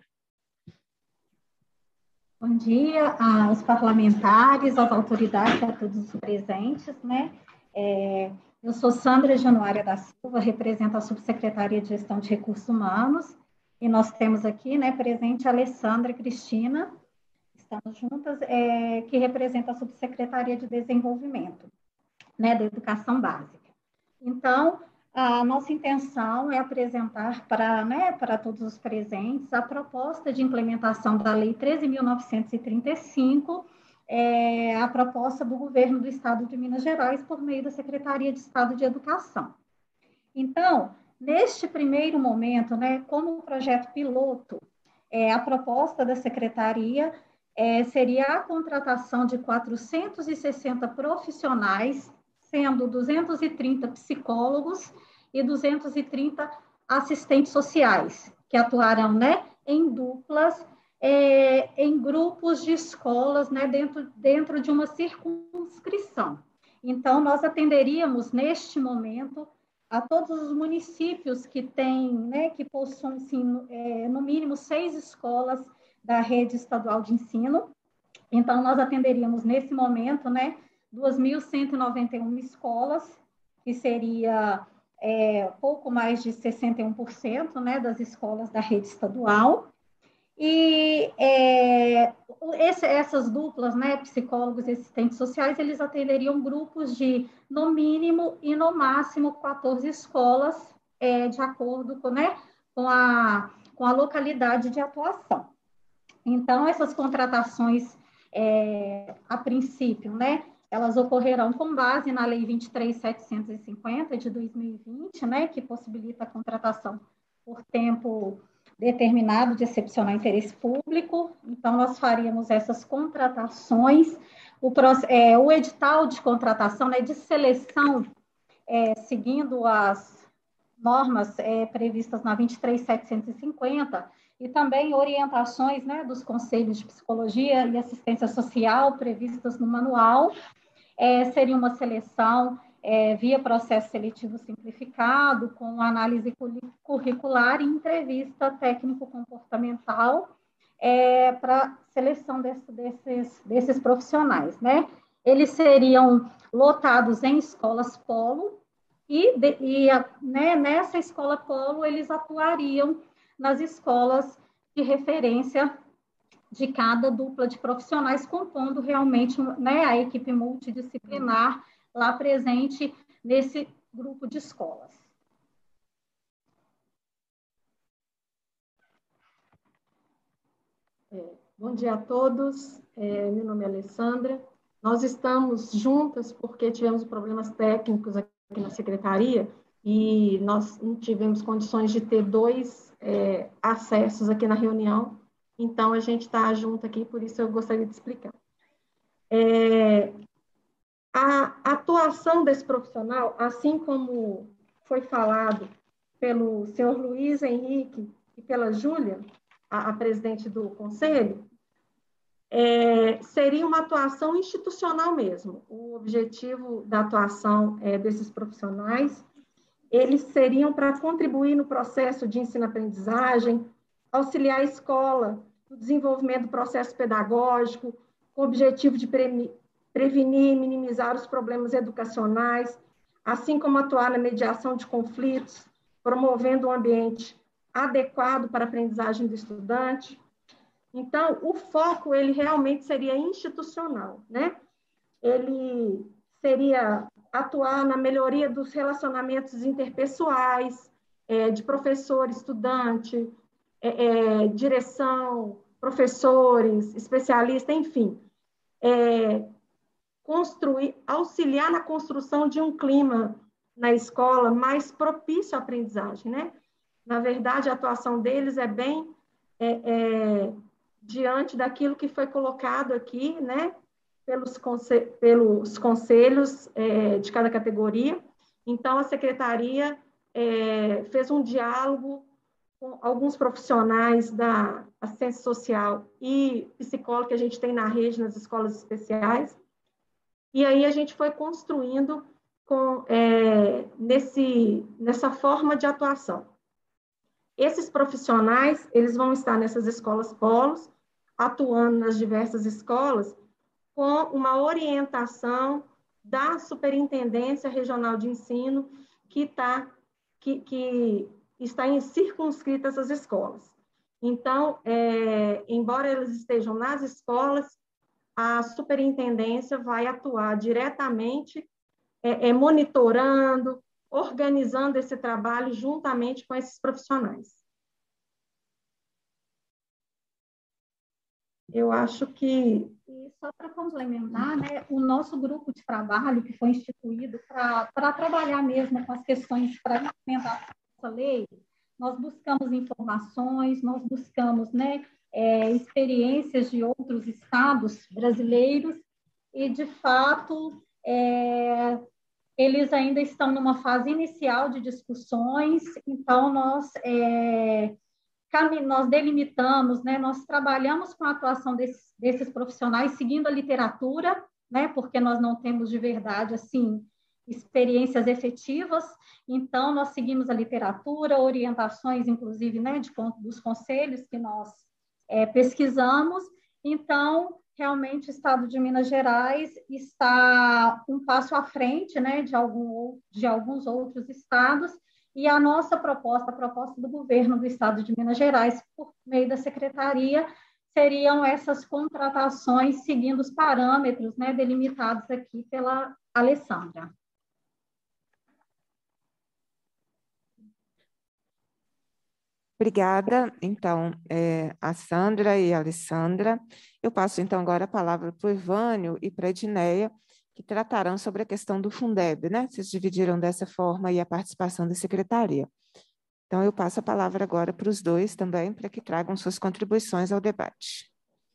Bom dia aos parlamentares, às autoridades, a todos os presentes, né? Eu sou Sandra Januária da Silva, represento a Subsecretaria de Gestão de Recursos Humanos, e nós temos aqui, né, presente a Alessandra Cristina, estamos juntas, que representa a Subsecretaria de Desenvolvimento, né, da Educação Básica. Então, a nossa intenção é apresentar para todos os presentes a proposta de implementação da Lei 13.935, a proposta do governo do Estado de Minas Gerais por meio da Secretaria de Estado de Educação. Então, neste primeiro momento, né, como um projeto piloto, a proposta da Secretaria seria a contratação de 460 profissionais, sendo 230 psicólogos e 230 assistentes sociais, que atuarão, né, em duplas, em grupos de escolas, né, dentro de uma circunscrição. Então, nós atenderíamos, neste momento, a todos os municípios que têm, né, que possuem, assim, no mínimo 6 escolas da rede estadual de ensino. Então, nós atenderíamos, nesse momento, né, 2.191 escolas, que seria pouco mais de 61%, né, das escolas da rede estadual. E essas duplas, né, psicólogos e assistentes sociais, eles atenderiam grupos de, no mínimo e no máximo, 14 escolas, de acordo com, né, com a localidade de atuação. Então, essas contratações, a princípio, né, elas ocorrerão com base na Lei 23.750, de 2020, né, que possibilita a contratação por tempo determinado de excepcional interesse público. Então, nós faríamos essas contratações. O edital de contratação, né, de seleção, seguindo as normas previstas na 23.750, e também orientações, né, dos conselhos de psicologia e assistência social previstas no manual, seria uma seleção via processo seletivo simplificado, com análise curricular e entrevista técnico-comportamental para seleção desses profissionais, né? Eles seriam lotados em escolas polo né, nessa escola polo eles atuariam nas escolas de referência de cada dupla de profissionais, compondo realmente, né, a equipe multidisciplinar lá presente nesse grupo de escolas. Bom dia a todos, meu nome é Alessandra. Nós estamos juntas porque tivemos problemas técnicos aqui na secretaria e nós não tivemos condições de ter dois acessos aqui na reunião, então a gente está junto aqui, por isso eu gostaria de explicar. A atuação desse profissional, assim como foi falado pelo senhor Luiz Henrique e pela Júlia, a presidente do conselho, seria uma atuação institucional mesmo. O objetivo da atuação desses profissionais, eles seriam para contribuir no processo de ensino-aprendizagem, auxiliar a escola no desenvolvimento do processo pedagógico, com o objetivo de prevenir e minimizar os problemas educacionais, assim como atuar na mediação de conflitos, promovendo um ambiente adequado para a aprendizagem do estudante. Então, o foco, ele realmente seria institucional, né? Ele seria atuar na melhoria dos relacionamentos interpessoais, de professor, estudante, direção, professores, especialistas, enfim. Auxiliar na construção de um clima na escola mais propício à aprendizagem, né? Na verdade, a atuação deles é bem diante daquilo que foi colocado aqui, né? Pelos conselhos de cada categoria. Então, a secretaria fez um diálogo com alguns profissionais da assistência social e psicólogo que a gente tem na rede, nas escolas especiais, e aí a gente foi construindo nessa forma de atuação. Esses profissionais, eles vão estar nessas escolas polos, atuando nas diversas escolas, com uma orientação da Superintendência Regional de Ensino, que está circunscrita essas escolas. Então, embora eles estejam nas escolas, a superintendência vai atuar diretamente, monitorando, organizando esse trabalho juntamente com esses profissionais. Eu acho que... E só para complementar, né, o nosso grupo de trabalho que foi instituído para trabalhar mesmo com as questões para implementar essa lei, nós buscamos informações, nós buscamos, né, experiências de outros estados brasileiros e, de fato, eles ainda estão numa fase inicial de discussões, então nós delimitamos, né, nós trabalhamos com a atuação desses profissionais seguindo a literatura, né, porque nós não temos de verdade, assim, experiências efetivas, então nós seguimos a literatura, orientações, inclusive, né, dos conselhos que nós pesquisamos. Então, realmente, o Estado de Minas Gerais está um passo à frente, né, de alguns outros estados, E a nossa proposta, a proposta do governo do Estado de Minas Gerais, por meio da secretaria, seriam essas contratações seguindo os parâmetros, né, delimitados aqui pela Alessandra. Obrigada, então, a Sandra e a Alessandra. Eu passo, então, agora a palavra para o Ivânio e para a Edneia, que tratarão sobre a questão do Fundeb, né? Vocês dividiram dessa forma aí a participação da secretaria. Então, eu passo a palavra agora para os dois também, para que tragam suas contribuições ao debate.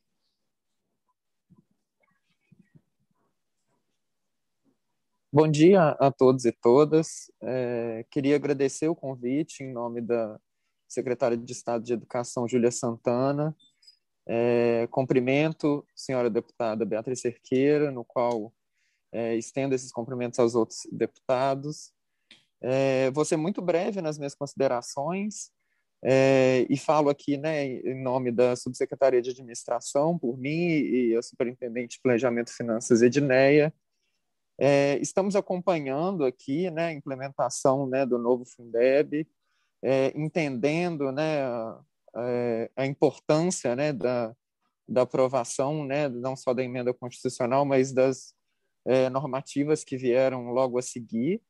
Bom dia a todos e todas. Queria agradecer o convite em nome da secretária de Estado de Educação, Júlia Santana. Cumprimento a senhora deputada Beatriz Cerqueira, no qual estendo esses cumprimentos aos outros deputados. Vou ser muito breve nas minhas considerações e falo aqui, né, em nome da Subsecretaria de Administração, por mim e a Superintendente de Planejamento e Finanças, Edneia. Estamos acompanhando aqui, né, a implementação, né, do novo Fundeb, entendendo, né, a importância, né, da aprovação, né, não só da emenda constitucional, mas das normativas que vieram logo a seguir,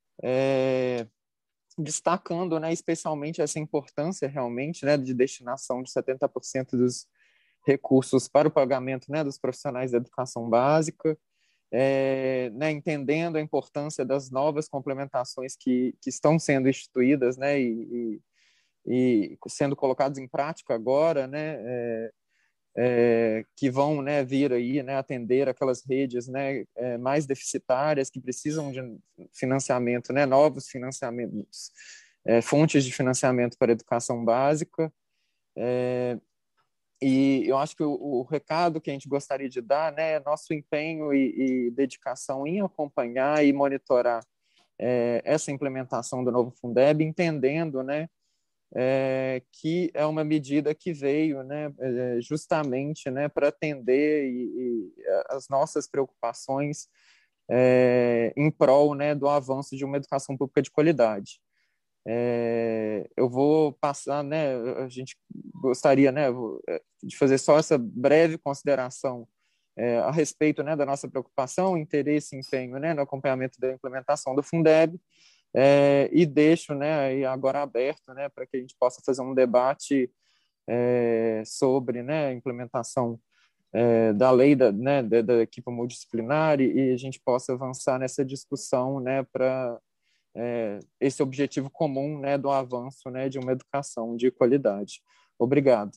destacando, né, especialmente essa importância realmente, né, de destinação de 70% dos recursos para o pagamento, né, dos profissionais da educação básica, né, entendendo a importância das novas complementações que estão sendo instituídas, né, e sendo colocadas em prática agora, né, que vão, né, vir aí, né, atender aquelas redes, né, mais deficitárias que precisam de financiamento, né, novos financiamentos, fontes de financiamento para a educação básica. E eu acho que o recado que a gente gostaria de dar, né, é nosso empenho e dedicação em acompanhar e monitorar essa implementação do novo Fundeb, entendendo, né, que é uma medida que veio, né, justamente, né, para atender as nossas preocupações em prol, né, do avanço de uma educação pública de qualidade. Eu vou passar, né, a gente gostaria, né, de fazer só essa breve consideração a respeito, né, da nossa preocupação, interesse e empenho, né, no acompanhamento da implementação do Fundeb, e deixo, né, aí agora aberto, né, para que a gente possa fazer um debate sobre, né, a implementação da lei né, da equipe multidisciplinar e a gente possa avançar nessa discussão, né, para esse objetivo comum, né, do avanço, né, de uma educação de qualidade. Obrigado.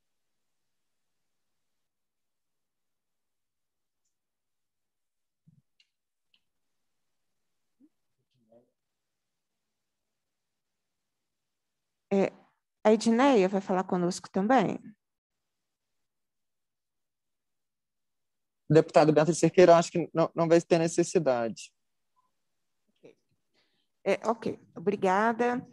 A Edneia vai falar conosco também? Deputado Beatriz Cerqueira, acho que não vai ter necessidade. Ok, obrigada.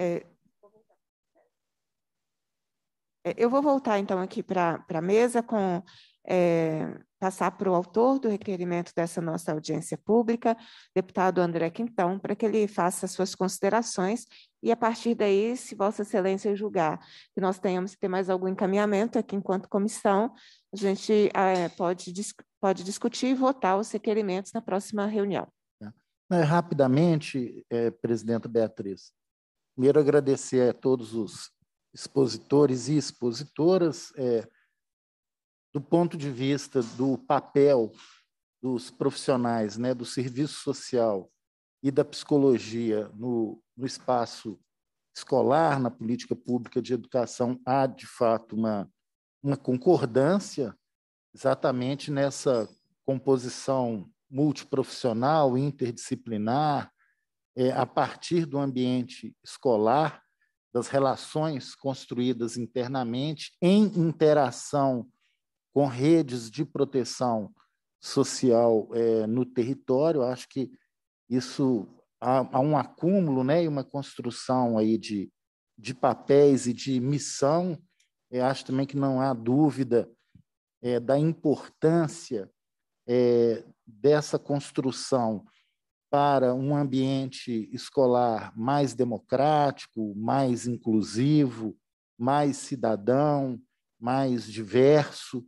Eu vou voltar, então, aqui para a mesa, passar para o autor do requerimento dessa nossa audiência pública, deputado André Quintão, para que ele faça as suas considerações e, a partir daí, se Vossa Excelência julgar que nós tenhamos que ter mais algum encaminhamento aqui enquanto comissão, a gente pode discutir e votar os requerimentos na próxima reunião. Rapidamente, presidenta Beatriz, primeiro agradecer a todos os expositores e expositoras, do ponto de vista do papel dos profissionais, né, do serviço social e da psicologia no espaço escolar, na política pública de educação, há, de fato, uma concordância exatamente nessa composição multiprofissional, interdisciplinar, a partir do ambiente escolar, das relações construídas internamente, em interação com redes de proteção social no território. Acho que isso há um acúmulo, né, e uma construção aí de papéis e de missão. Acho também que não há dúvida da importância dessa construção para um ambiente escolar mais democrático, mais inclusivo, mais cidadão, mais diverso.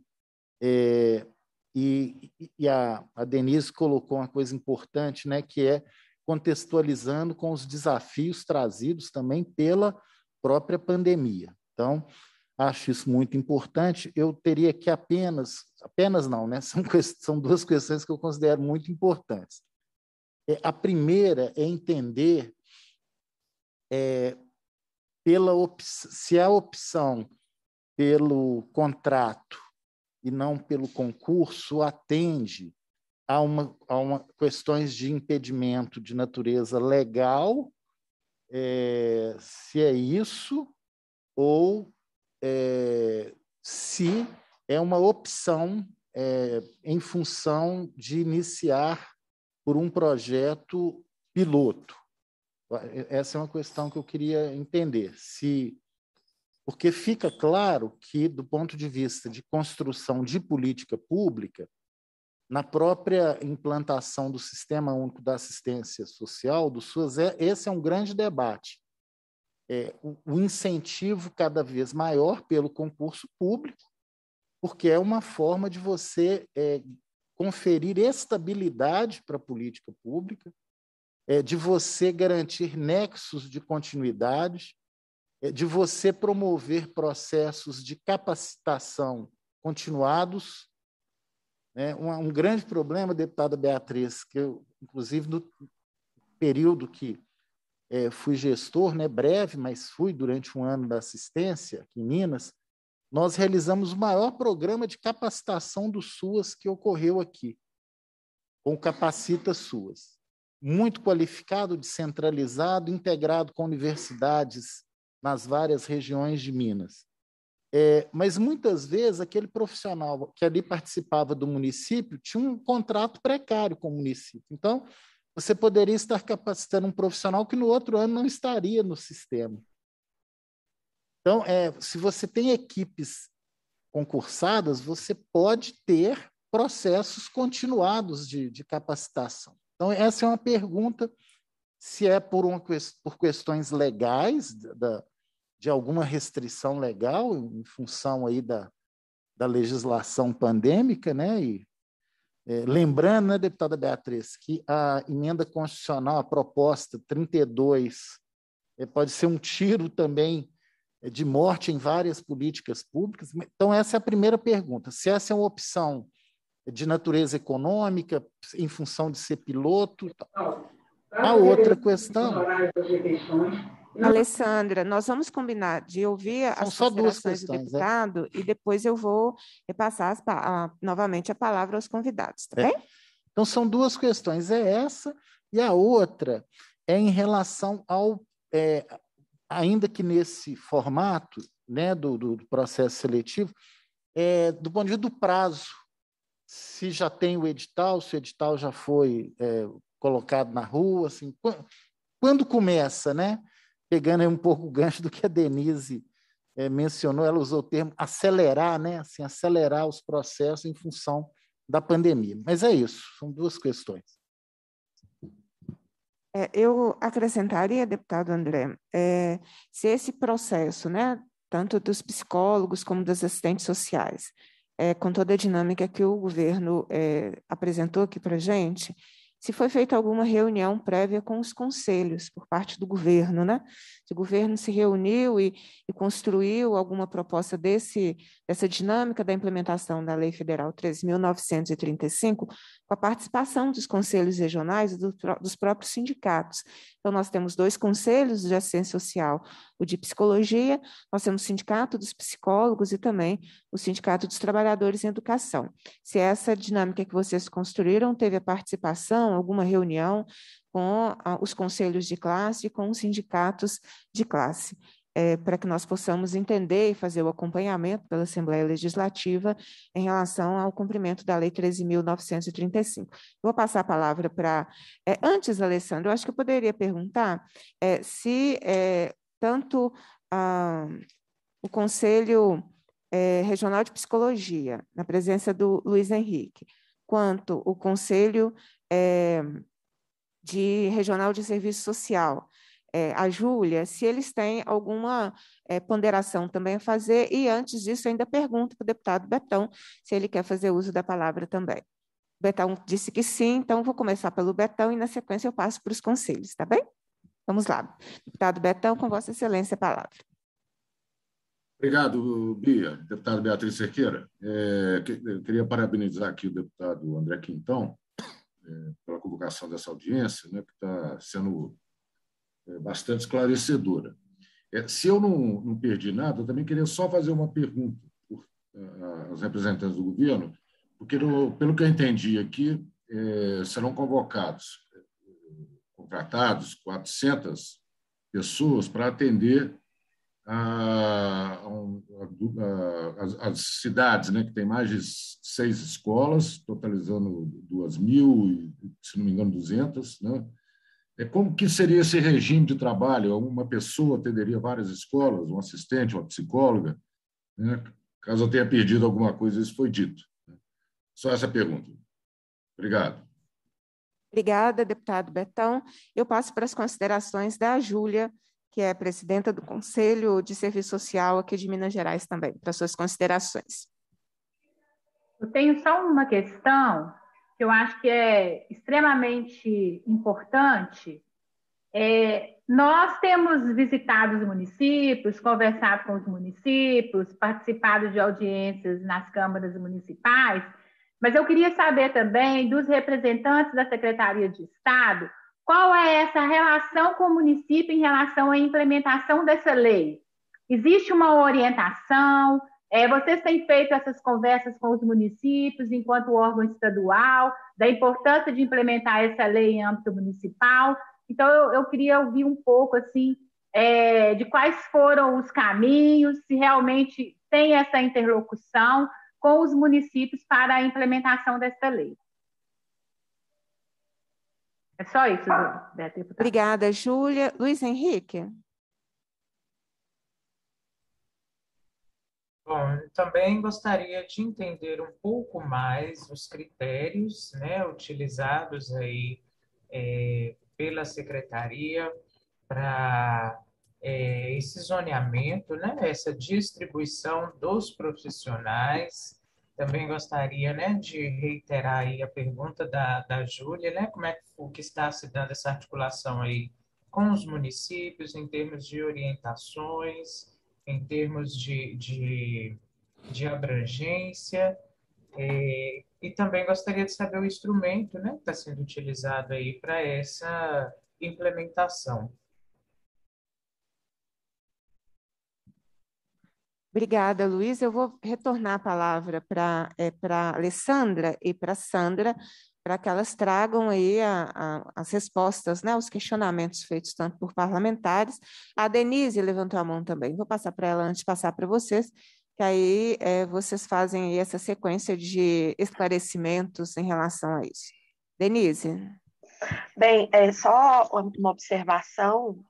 E a Denise colocou uma coisa importante, né, que é contextualizando com os desafios trazidos também pela própria pandemia. Então, acho isso muito importante. Eu teria que apenas não, né? São duas questões que eu considero muito importantes. A primeira é entender se a opção pelo contrato e não pelo concurso atende a questões de impedimento de natureza legal, se é isso, ou se é uma opção em função de iniciar por um projeto piloto. Essa é uma questão que eu queria entender. Porque fica claro que, do ponto de vista de construção de política pública, na própria implantação do Sistema Único da Assistência Social, do SUAS, esse é um grande debate. O incentivo cada vez maior pelo concurso público, porque é uma forma de você conferir estabilidade para a política pública, de você garantir nexos de continuidade, de você promover processos de capacitação continuados. Um grande problema, deputada Beatriz, que eu, inclusive, no período que fui gestor, né, breve, mas fui durante um ano da assistência aqui em Minas, nós realizamos o maior programa de capacitação do SUAS que ocorreu aqui, com o Capacita SUAS. Muito qualificado, descentralizado, integrado com universidades nas várias regiões de Minas. Mas, muitas vezes, aquele profissional que ali participava do município tinha um contrato precário com o município. Então, você poderia estar capacitando um profissional que no outro ano não estaria no sistema. Então, se você tem equipes concursadas, você pode ter processos continuados de capacitação. Então, essa é uma pergunta, se é por questões legais, de alguma restrição legal, em função aí da legislação pandêmica, né? E, lembrando, né, deputada Beatriz, que a emenda constitucional, a proposta 32, pode ser um tiro também de morte em várias políticas públicas. Então, essa é a primeira pergunta. Se essa é uma opção de natureza econômica, em função de ser piloto. A outra questão... Alessandra, nós vamos combinar de ouvir as considerações do deputado e depois eu vou repassar novamente a palavra aos convidados, tá bem? Então, são duas questões, essa e a outra é em relação ao... ainda que nesse formato, né, do processo seletivo, do ponto de vista do prazo, se já tem o edital, se o edital já foi colocado na rua, assim, quando começa, né? Pegando aí um pouco o gancho do que a Denise mencionou, ela usou o termo acelerar, né? Assim, acelerar os processos em função da pandemia. Mas é isso, são duas questões. Eu acrescentaria, deputado André, se esse processo, né, tanto dos psicólogos como dos assistentes sociais, com toda a dinâmica que o governo apresentou aqui para a gente, se foi feita alguma reunião prévia com os conselhos por parte do governo, né? Se o governo se reuniu e construiu alguma proposta dessa dinâmica da implementação da Lei Federal 13.935, com a participação dos conselhos regionais e dos próprios sindicatos. Então, nós temos 2 conselhos de assistência social, o de psicologia, nós temos o sindicato dos psicólogos e também o sindicato dos trabalhadores em educação. Se essa dinâmica que vocês construíram teve a participação, alguma reunião com os conselhos de classe e com os sindicatos de classe, para que nós possamos entender e fazer o acompanhamento pela Assembleia Legislativa em relação ao cumprimento da Lei 13.935. Vou passar a palavra para... antes, Alessandro, eu acho que eu poderia perguntar se tanto o Conselho Regional de Psicologia, na presença do Luiz Henrique, quanto o Conselho Regional de Serviço Social, a Júlia, se eles têm alguma ponderação também a fazer, e antes disso ainda pergunto para o deputado Betão se ele quer fazer uso da palavra também. O Betão disse que sim, então vou começar pelo Betão e na sequência eu passo para os conselhos, tá bem? Vamos lá. Deputado Betão, com Vossa Excelência a palavra. Obrigado, Bia. Deputada Beatriz Cerqueira. Eu queria parabenizar aqui o deputado André Quintão pela convocação dessa audiência, né, que está sendo bastante esclarecedora. Se eu não perdi nada, eu também queria só fazer uma pergunta aos representantes do governo, porque, pelo que eu entendi aqui, serão contratados 400 pessoas para atender as cidades, né, que tem mais de 6 escolas, totalizando 2.000, se não me engano, 200, né? Como que seria esse regime de trabalho? Uma pessoa atenderia várias escolas, um assistente, uma psicóloga, né? Caso eu tenha perdido alguma coisa, isso foi dito. Só essa pergunta. Obrigado. Obrigada, deputado Betão. Eu passo para as considerações da Júlia, que é presidenta do Conselho de Serviço Social aqui de Minas Gerais também, para suas considerações. Eu tenho só uma questão que eu acho que é extremamente importante. Nós temos visitado os municípios, conversado com os municípios, participado de audiências nas câmaras municipais, mas eu queria saber também dos representantes da Secretaria de Estado qual é essa relação com o município em relação à implementação dessa lei. Existe uma orientação? Vocês têm feito essas conversas com os municípios enquanto órgão estadual, da importância de implementar essa lei em âmbito municipal? Então, eu queria ouvir um pouco assim, de quais foram os caminhos, se realmente tem essa interlocução com os municípios para a implementação dessa lei. É só isso, deputada. Obrigada, Júlia. Luiz Henrique. Bom, eu também gostaria de entender um pouco mais os critérios, né, utilizados aí pela Secretaria para esse zoneamento, né, essa distribuição dos profissionais. Também gostaria, né, de reiterar aí a pergunta da Júlia, né, como é que está se dando essa articulação aí com os municípios em termos de orientações, em termos de abrangência, e também gostaria de saber o instrumento, né, que está sendo utilizado aí para essa implementação. Obrigada, Luiz. Eu vou retornar a palavra para a Alessandra e para a Sandra, para que elas tragam aí as respostas, né, aos questionamentos feitos tanto por parlamentares. A Denise levantou a mão também. Vou passar para ela antes de passar para vocês, que aí vocês fazem aí essa sequência de esclarecimentos em relação a isso. Denise. Bem, só uma observação,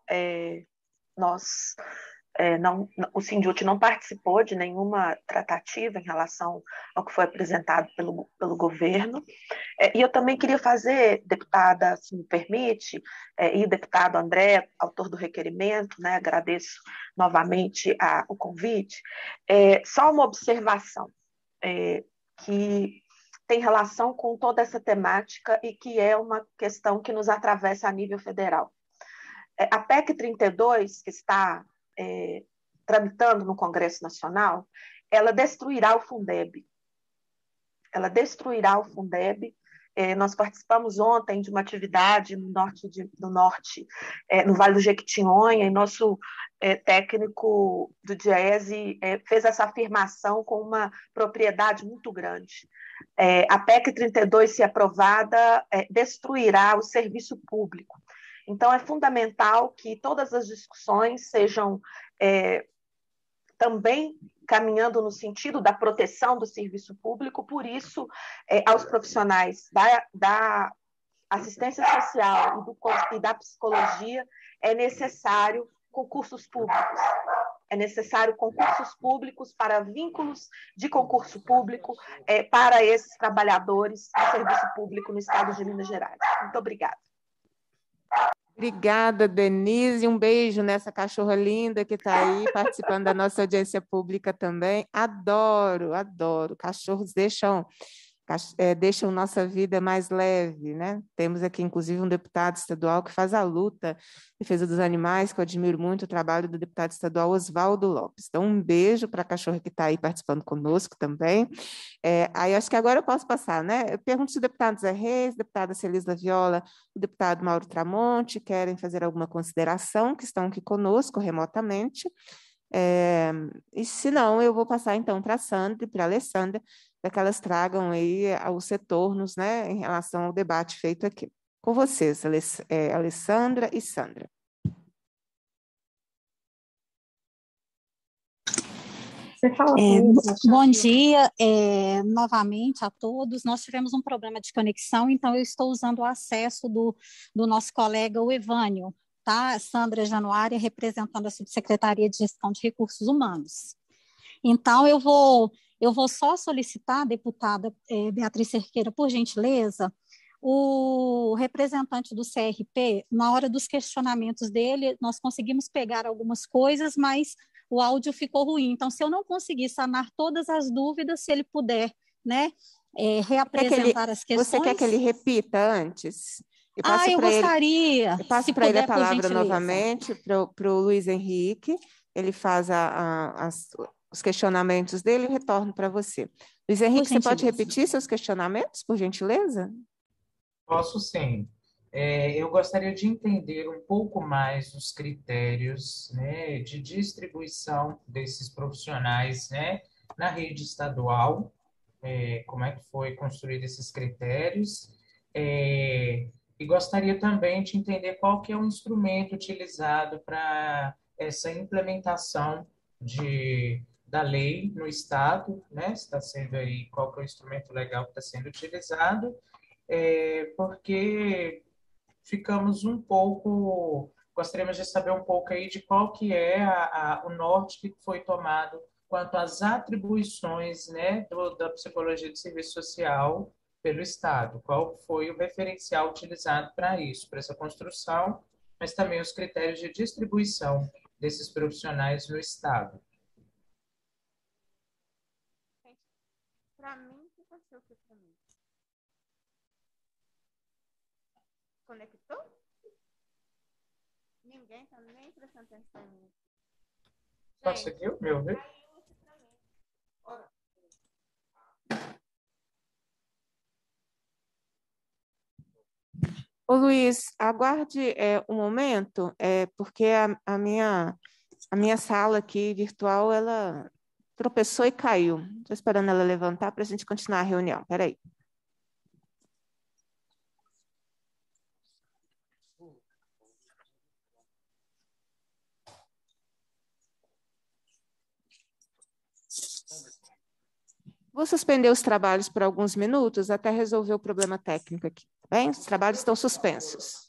o Sindut não participou de nenhuma tratativa em relação ao que foi apresentado pelo governo. E eu também queria fazer, deputada, se me permite, e o deputado André, autor do requerimento, né, agradeço novamente o convite, só uma observação que tem relação com toda essa temática e que é uma questão que nos atravessa a nível federal. A PEC 32, que está tramitando no Congresso Nacional, ela destruirá o Fundeb. Ela destruirá o Fundeb. Nós participamos ontem de uma atividade no Vale do Jequitinhonha, e nosso técnico do DIEESE fez essa afirmação com uma propriedade muito grande. A PEC 32, se aprovada, destruirá o serviço público. Então, é fundamental que todas as discussões sejam também caminhando no sentido da proteção do serviço público. Por isso, aos profissionais da assistência social e da psicologia, é necessário concursos públicos. É necessário concursos públicos para vínculos de concurso público para esses trabalhadores do serviço público no estado de Minas Gerais. Muito obrigada. Obrigada, Denise. Um beijo nessa cachorra linda que está aí participando da nossa audiência pública também. Adoro, adoro. Cachorros deixam nossa vida mais leve, né? Temos aqui, inclusive, um deputado estadual que faz a luta em defesa dos animais, que eu admiro muito o trabalho do deputado estadual Oswaldo Lopes. Então, um beijo para a cachorra que está aí participando conosco também. Aí acho que agora eu posso passar, né? Eu pergunto se o deputado Zé Reis, deputada Celisla Viola, o deputado Mauro Tramonte querem fazer alguma consideração, que estão aqui conosco remotamente. E se não, eu vou passar então para a Sandra e para a Alessandra, para que elas tragam aí os retornos, né, em relação ao debate feito aqui. Com vocês, Alessandra e Sandra. Bom dia novamente a todos. Nós tivemos um problema de conexão, então eu estou usando o acesso do nosso colega, o Evânio, tá? Sandra Januária, representando a Subsecretaria de Gestão de Recursos Humanos. Então, eu vou só solicitar, deputada Beatriz Cerqueira, por gentileza, o representante do CRP, na hora dos questionamentos dele, nós conseguimos pegar algumas coisas, mas o áudio ficou ruim. Então, se eu não conseguir sanar todas as dúvidas, se ele puder, né, reapresentar as questões... Você quer que ele repita antes? Eu gostaria. Eu passo para ele a palavra novamente, para o Luiz Henrique, ele faz os questionamentos dele e retorno para você. Luiz Henrique, você pode repetir seus questionamentos, por gentileza? Posso sim. Eu gostaria de entender um pouco mais os critérios, né, de distribuição desses profissionais, né, na rede estadual, como é que foi construído esses critérios, e gostaria também de entender qual que é o instrumento utilizado para essa implementação da lei no Estado, né? Está sendo aí, qual que é o instrumento legal que está sendo utilizado, porque ficamos gostaríamos de saber um pouco aí de qual que é o norte que foi tomado quanto às atribuições, né, da psicologia de serviço social pelo Estado. Qual foi o referencial utilizado para isso, para essa construção, mas também os critérios de distribuição desses profissionais no Estado. Para mim, o que aconteceu aqui para mim? Conectou? Ninguém está nem prestando atenção em mim. Conseguiu me ouvir? Ô Luiz, aguarde um momento, porque a minha sala aqui virtual, ela tropeçou e caiu. Estou esperando ela levantar para a gente continuar a reunião. Espera aí. Vou suspender os trabalhos por alguns minutos até resolver o problema técnico aqui, tá bem? Os trabalhos estão suspensos.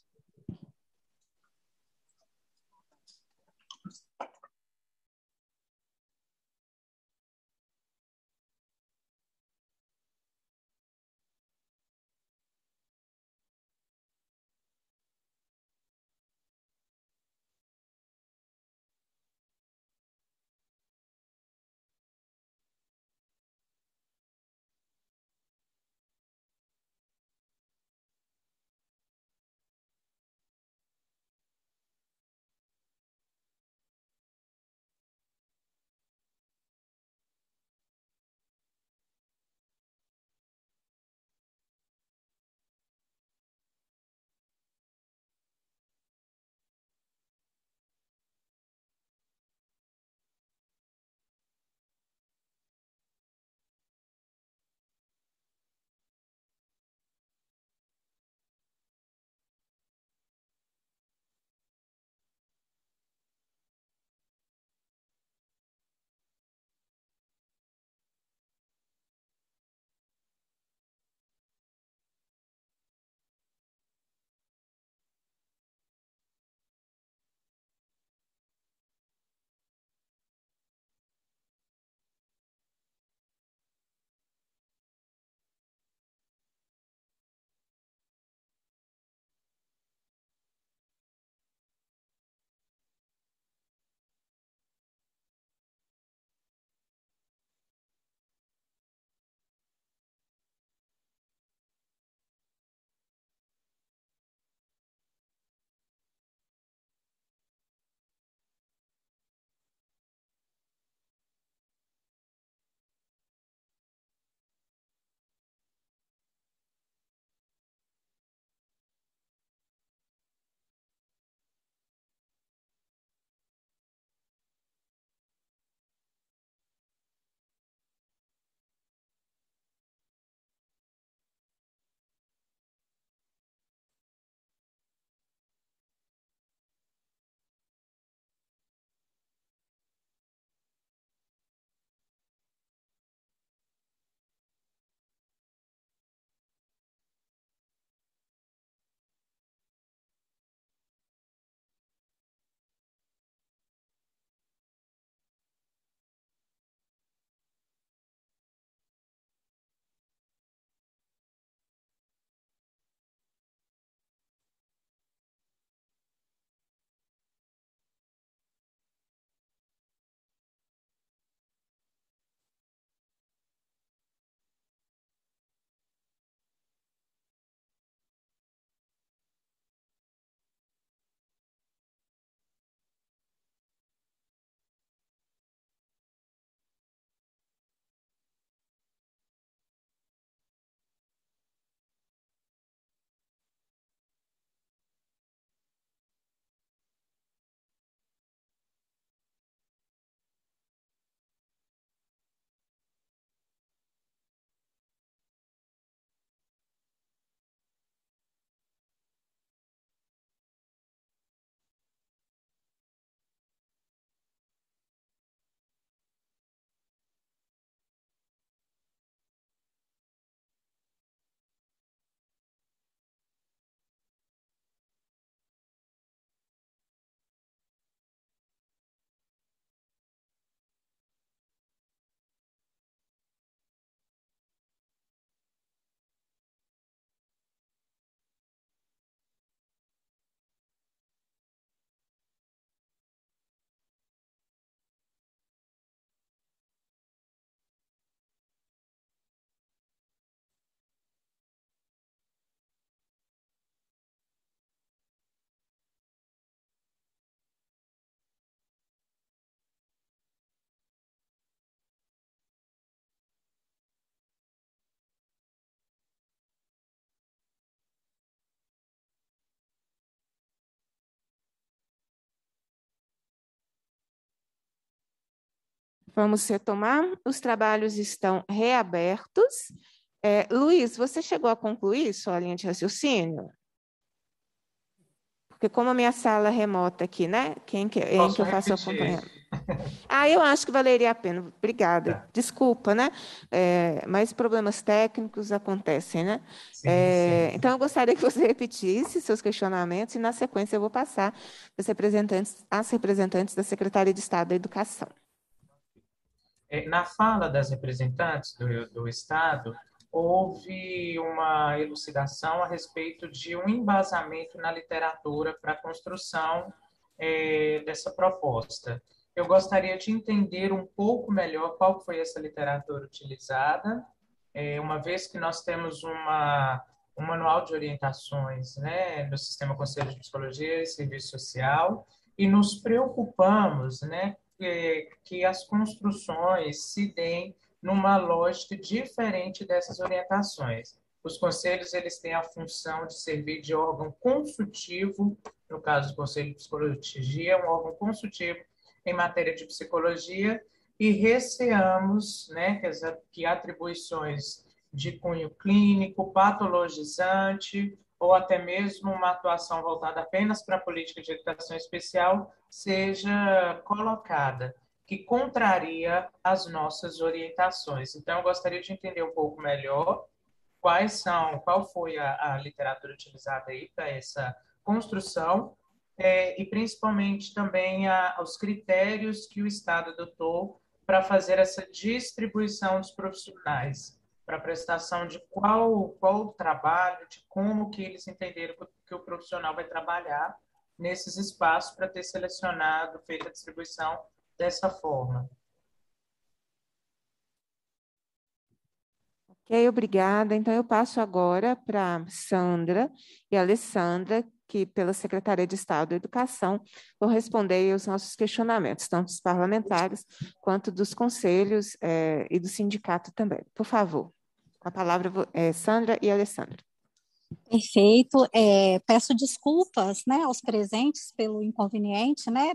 Vamos retomar. Os trabalhos estão reabertos. Luiz, você chegou a concluir sua linha de raciocínio? Porque como a minha sala remota aqui, né? Em que eu faço acompanhamento? Eu acho que valeria a pena. Obrigada. Tá. Desculpa, né? Mas problemas técnicos acontecem, né? Sim. Então, eu gostaria que você repetisse seus questionamentos e, na sequência, eu vou passar às representantes da Secretaria de Estado da Educação. Na fala das representantes do Estado, houve uma elucidação a respeito de um embasamento na literatura para a construção dessa proposta. Eu gostaria de entender um pouco melhor qual foi essa literatura utilizada, uma vez que nós temos um manual de orientações, né, no Sistema Conselho de Psicologia e Serviço Social, e nos preocupamos, né, que as construções se deem numa lógica diferente dessas orientações. Os conselhos, eles têm a função de servir de órgão consultivo, no caso do Conselho de Psicologia, um órgão consultivo em matéria de psicologia, e receamos, né, que atribuições de cunho clínico, patologizante, ou até mesmo uma atuação voltada apenas para a política de educação especial seja colocada, que contraria as nossas orientações. Então, eu gostaria de entender um pouco melhor qual foi a literatura utilizada aí para essa construção, e principalmente também os critérios que o Estado adotou para fazer essa distribuição dos profissionais, para a prestação de qual o trabalho, de como que eles entenderam que o profissional vai trabalhar nesses espaços para ter selecionado, feito a distribuição dessa forma. Ok, obrigada. Então, eu passo agora para Sandra e Alessandra, que, pela Secretaria de Estado da Educação, vão responder aos nossos questionamentos, tanto dos parlamentares quanto dos conselhos e do sindicato também. Por favor, com a palavra Sandra e Alessandra. Perfeito. Peço desculpas, né, aos presentes pelo inconveniente, né,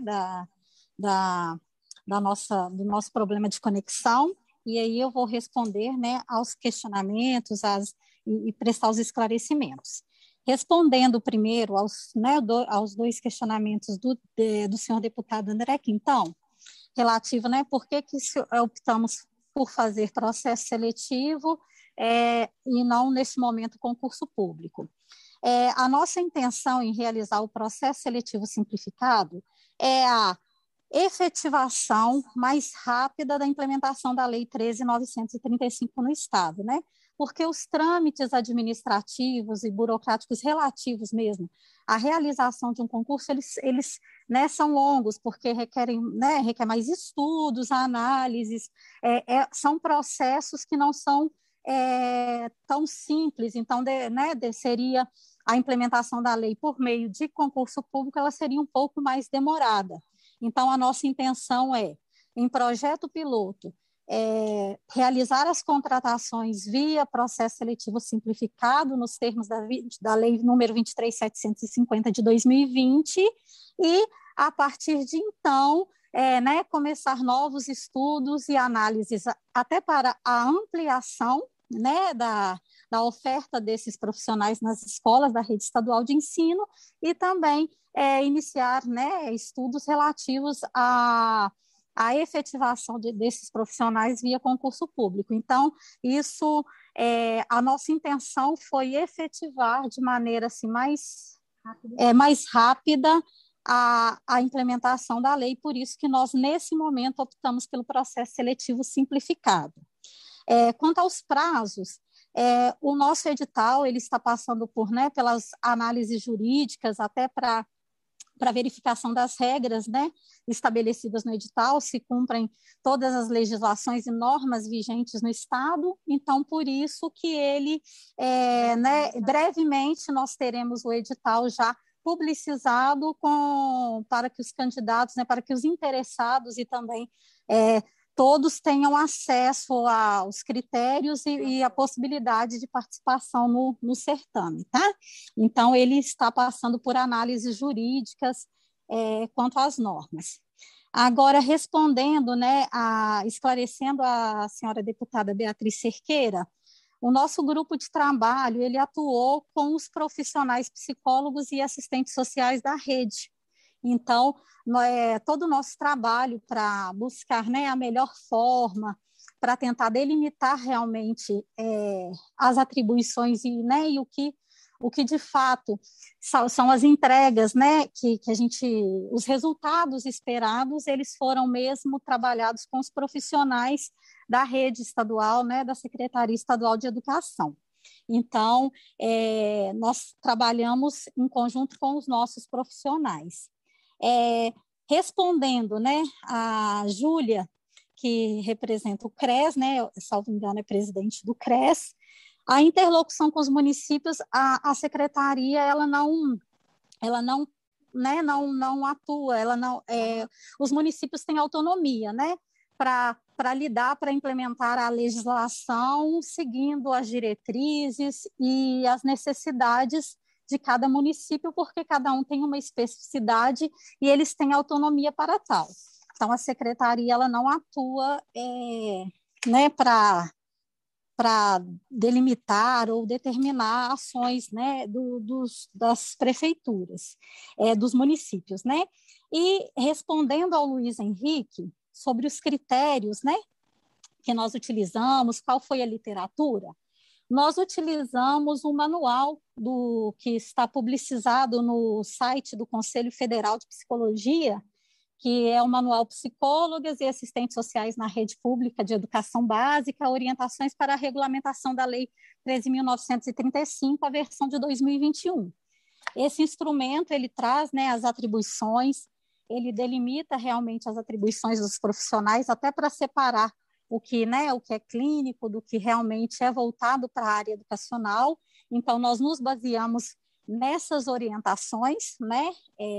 do nosso problema de conexão, e aí eu vou responder, né, aos questionamentos e prestar os esclarecimentos. Respondendo primeiro aos dois questionamentos do senhor deputado André Quintão, relativo, né, por que optamos por fazer processo seletivo e não, nesse momento, concurso público. A nossa intenção em realizar o processo seletivo simplificado é a efetivação mais rápida da implementação da Lei 13.935 no Estado, né? Porque os trâmites administrativos e burocráticos relativos mesmo à realização de um concurso, eles né, são longos, porque requer mais estudos, análises, são processos que não são tão simples. Então, seria a implementação da lei por meio de concurso público, ela seria um pouco mais demorada. Então, a nossa intenção em projeto piloto, realizar as contratações via processo seletivo simplificado nos termos da lei número 23.750 de 2020 e, a partir de então, começar novos estudos e análises até para a ampliação, né, da oferta desses profissionais nas escolas da rede estadual de ensino e também iniciar, né, estudos relativos à efetivação desses profissionais via concurso público. Então, a nossa intenção foi efetivar de maneira assim, mais rápida a implementação da lei, por isso que nós, nesse momento, optamos pelo processo seletivo simplificado. Quanto aos prazos, o nosso edital ele está passando pelas análises jurídicas, até para verificação das regras, né, estabelecidas no edital, se cumprem todas as legislações e normas vigentes no Estado. Então, por isso que ele, brevemente, nós teremos o edital já publicizado para que os candidatos, né, para que os interessados e também todos tenham acesso aos critérios e a possibilidade de participação no certame, tá? Então, ele está passando por análises jurídicas quanto às normas. Agora, respondendo, né, esclarecendo a senhora deputada Beatriz Cerqueira, o nosso grupo de trabalho, ele atuou com os profissionais psicólogos e assistentes sociais da rede. Então, todo o nosso trabalho para buscar, né, a melhor forma, para tentar delimitar realmente as atribuições né, e o que de fato são as entregas, né, que a gente, os resultados esperados, eles foram mesmo trabalhados com os profissionais da rede estadual, né, da Secretaria Estadual de Educação. Então, nós trabalhamos em conjunto com os nossos profissionais. Respondendo, né, a Júlia, que representa o CRES, né, salvo engano, é presidente do CRES, a interlocução com os municípios, a secretaria, ela não atua, os municípios têm autonomia, né, para lidar, para implementar a legislação, seguindo as diretrizes e as necessidades de cada município, porque cada um tem uma especificidade e eles têm autonomia para tal. Então, a secretaria ela não atua né, para delimitar ou determinar ações, né, das prefeituras, dos municípios, né? E respondendo ao Luiz Henrique sobre os critérios, né, que nós utilizamos, qual foi a literatura, nós utilizamos o manual que está publicizado no site do Conselho Federal de Psicologia, que é o Manual Psicólogas e Assistentes Sociais na Rede Pública de Educação Básica, orientações para a regulamentação da Lei 13.935, a versão de 2021. Esse instrumento, ele traz, né, as atribuições, ele delimita realmente as atribuições dos profissionais, até para separar o que é clínico do que realmente é voltado para a área educacional. Então, nós nos baseamos nessas orientações, né,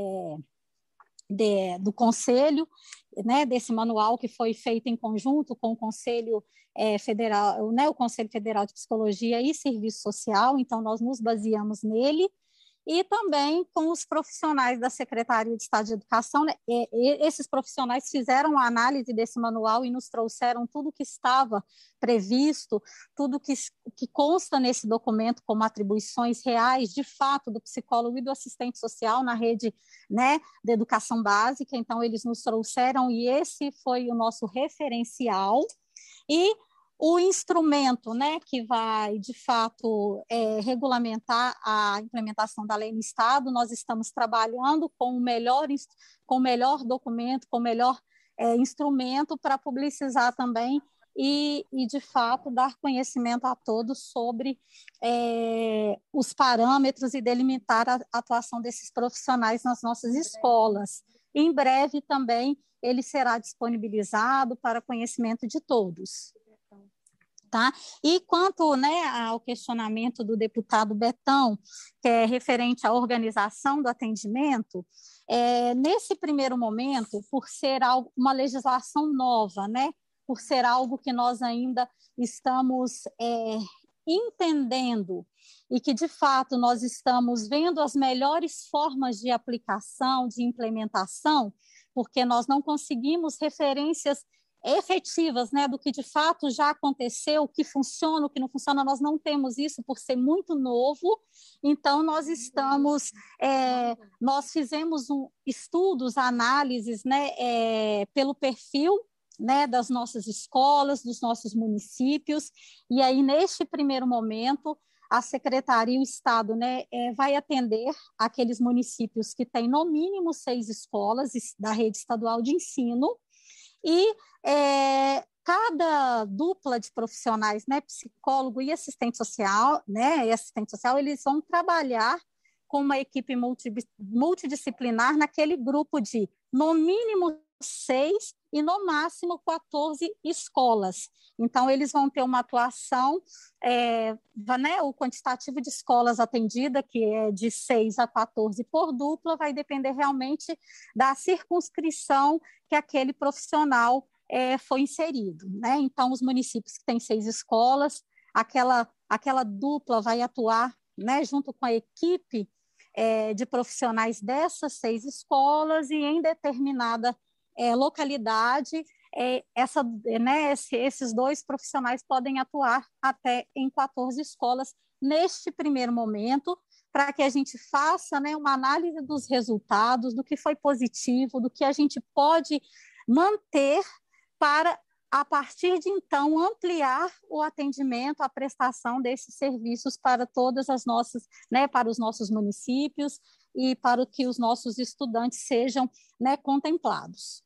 do Conselho, né, desse manual que foi feito em conjunto com o Conselho Federal, né, o Conselho Federal de Psicologia e Serviço Social. Então, nós nos baseamos nele, e também com os profissionais da Secretaria de Estado de Educação, né? Esses profissionais fizeram a análise desse manual e nos trouxeram tudo que estava previsto, tudo que consta nesse documento como atribuições reais, de fato, do psicólogo e do assistente social na rede, né, da educação básica. Então, eles nos trouxeram, e esse foi o nosso referencial. E o instrumento, né, que vai, de fato, regulamentar a implementação da lei no Estado, nós estamos trabalhando com o melhor documento, com o melhor instrumento para publicizar também e, de fato, dar conhecimento a todos sobre os parâmetros e delimitar a atuação desses profissionais nas nossas escolas. Em breve também ele será disponibilizado para conhecimento de todos. Tá? E quanto, né, ao questionamento do deputado Betão, que é referente à organização do atendimento, nesse primeiro momento, por ser uma legislação nova, né, por ser algo que nós ainda estamos entendendo e que, de fato, nós estamos vendo as melhores formas de aplicação, de implementação, porque nós não conseguimos referências efetivas, né, do que de fato já aconteceu, o que funciona, o que não funciona, nós não temos isso por ser muito novo. Então nós fizemos estudos, análises, né, pelo perfil, né, das nossas escolas, dos nossos municípios, e aí neste primeiro momento a Secretaria e o Estado, né, vai atender aqueles municípios que têm no mínimo 6 escolas da rede estadual de ensino. E cada dupla de profissionais, né, psicólogo e assistente social, eles vão trabalhar com uma equipe multidisciplinar naquele grupo de, no mínimo, 6 e, no máximo, 14 escolas. Então, eles vão ter uma atuação, né, o quantitativo de escolas atendida, que é de 6 a 14 por dupla, vai depender realmente da circunscrição que aquele profissional foi inserido, né? Então, os municípios que têm 6 escolas, aquela dupla vai atuar, né, junto com a equipe de profissionais dessas 6 escolas, e em determinada localidade, esses 2 profissionais podem atuar até em 14 escolas neste primeiro momento, para que a gente faça, né, uma análise dos resultados, do que foi positivo, do que a gente pode manter para, a partir de então, ampliar o atendimento, a prestação desses serviços para todas as nossas, né, para os nossos municípios e para que os nossos estudantes sejam, né, contemplados.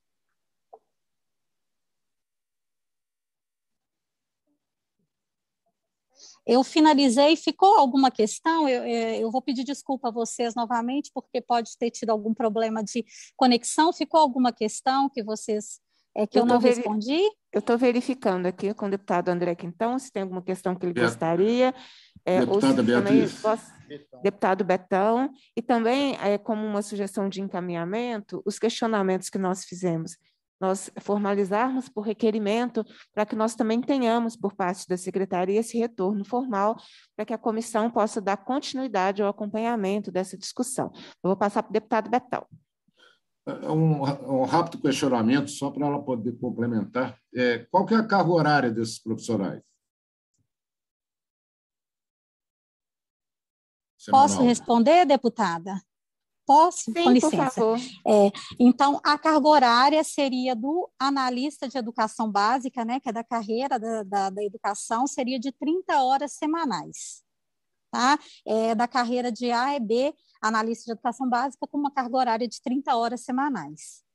Eu finalizei. Ficou alguma questão? Eu vou pedir desculpa a vocês novamente, porque pode ter tido algum problema de conexão. Ficou alguma questão que vocês que eu não respondi? Eu estou verificando aqui com o deputado André Quintão, se tem alguma questão que ele gostaria. Deputada Beatriz. Deputado Betão, e também, como uma sugestão de encaminhamento, os questionamentos que nós fizemos, nós formalizarmos por requerimento, para que nós também tenhamos, por parte da Secretaria, esse retorno formal, para que a comissão possa dar continuidade ao acompanhamento dessa discussão. Eu vou passar para o deputado Betão. Um rápido questionamento, só para ela poder complementar. Qual que é a carga horária desses profissionais? Semanal. Posso responder, deputada? Posso? Sim, com licença. Por favor. Então, a carga horária seria do analista de educação básica, né, que é da carreira da educação, seria de 30 horas semanais. Tá? Da carreira de A e B, analista de educação básica, com uma carga horária de 30 horas semanais.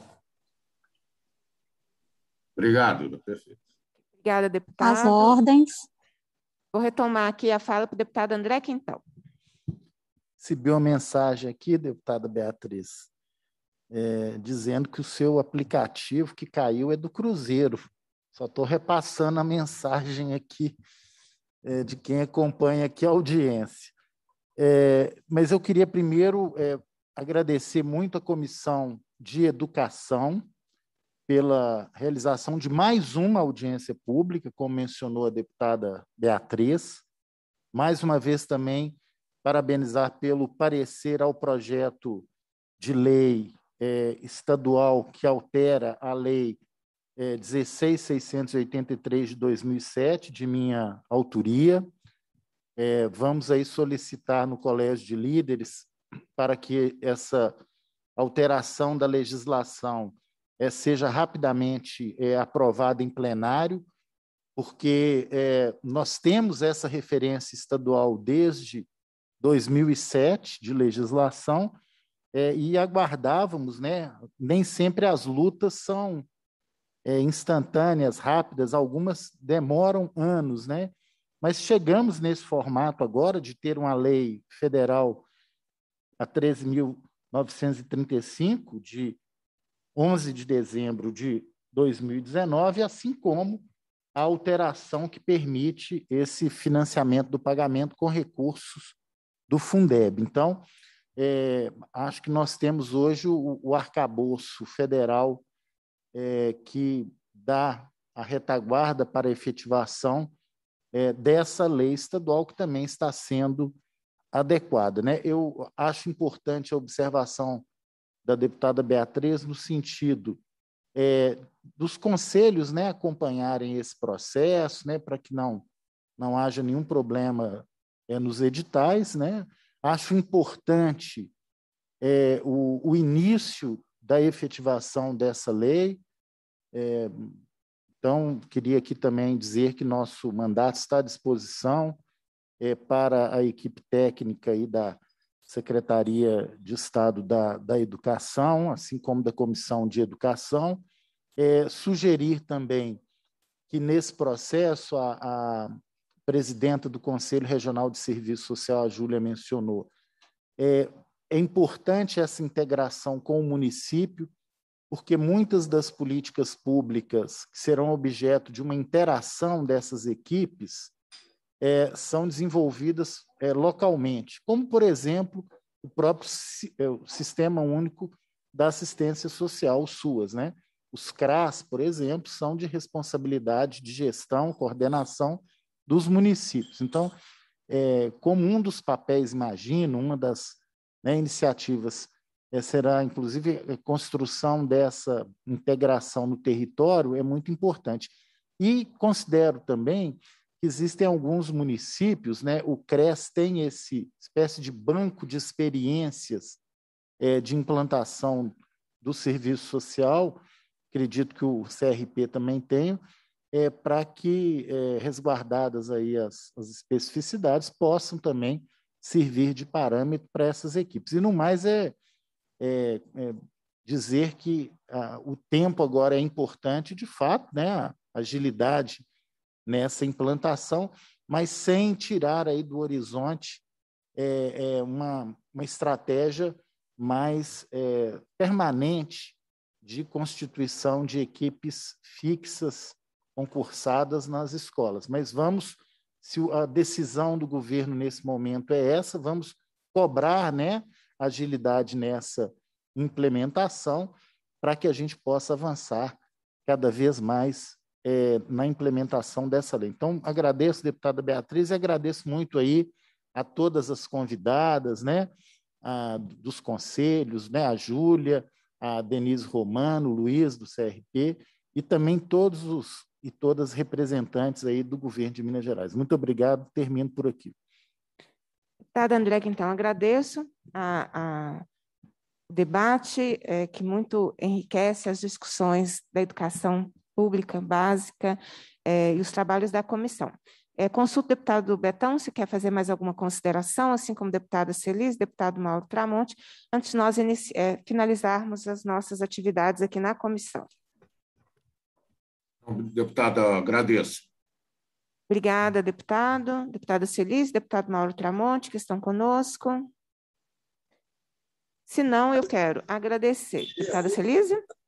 Obrigado, perfeito. Obrigada, deputada. As ordens. Vou retomar aqui a fala para o deputado André Quintão. Recebi uma mensagem aqui, deputada Beatriz, dizendo que o seu aplicativo que caiu é do Cruzeiro. Só estou repassando a mensagem aqui de quem acompanha aqui a audiência. Mas eu queria primeiro agradecer muito a Comissão de Educação pela realização de mais uma audiência pública, como mencionou a deputada Beatriz. Mais uma vez também parabenizar pelo parecer ao projeto de lei estadual que altera a lei 16.683 de 2007, de minha autoria. Vamos aí solicitar no Colégio de Líderes para que essa alteração da legislação seja rapidamente aprovada em plenário, porque nós temos essa referência estadual desde 2007 de legislação e aguardávamos, né? Nem sempre as lutas são instantâneas, rápidas, algumas demoram anos, né? Mas chegamos nesse formato agora de ter uma lei federal, a 13.935, de 11 de dezembro de 2019, assim como a alteração que permite esse financiamento do pagamento com recursos do Fundeb. Então, acho que nós temos hoje o arcabouço federal que dá a retaguarda para a efetivação dessa lei estadual, que também está sendo adequada, né? Eu acho importante a observação da deputada Beatriz no sentido dos conselhos, né, acompanharem esse processo, né, para que não haja nenhum problema nos editais, né? Acho importante o início da efetivação dessa lei. Então, queria aqui também dizer que nosso mandato está à disposição para a equipe técnica aí da Secretaria de Estado da Educação, assim como da Comissão de Educação. Sugerir também que, nesse processo, a presidenta do Conselho Regional de Serviço Social, a Júlia, mencionou, é importante essa integração com o município, porque muitas das políticas públicas que serão objeto de uma interação dessas equipes são desenvolvidas localmente, como, por exemplo, o próprio Sistema Único da Assistência Social, o SUAS, né? Os CRAS, por exemplo, são de responsabilidade de gestão, coordenação dos municípios. Então, como um dos papéis, imagino, uma das iniciativas será, inclusive, a construção dessa integração no território é muito importante. E considero também que existem alguns municípios, né, o CRES tem esse espécie de banco de experiências de implantação do serviço social, acredito que o CRP também tem, para que, resguardadas aí as especificidades, possam também servir de parâmetro para essas equipes. E, no mais, dizer que o tempo agora é importante, de fato, né, a agilidade nessa implantação, mas sem tirar aí do horizonte uma estratégia mais permanente de constituição de equipes fixas, concursadas nas escolas. Mas se a decisão do governo nesse momento é essa, vamos cobrar, né, agilidade nessa implementação para que a gente possa avançar cada vez mais na implementação dessa lei. Então, agradeço, deputada Beatriz, e agradeço muito aí a todas as convidadas, né, dos conselhos, né, a Júlia, a Denise Romano, o Luiz, do CRP, e também todos e todas representantes aí do governo de Minas Gerais. Muito obrigado, termino por aqui. Deputada André, então, agradeço o debate que muito enriquece as discussões da educação pública básica e os trabalhos da comissão. Consulto o deputado Betão, se quer fazer mais alguma consideração, assim como deputada Celis, deputado Mauro Tramonte, antes de nós finalizarmos as nossas atividades aqui na comissão. Deputada, agradeço. Obrigada, deputado. Deputada Celis, deputado Mauro Tramonte, que estão conosco. Se não, eu quero agradecer. Deputada Celis?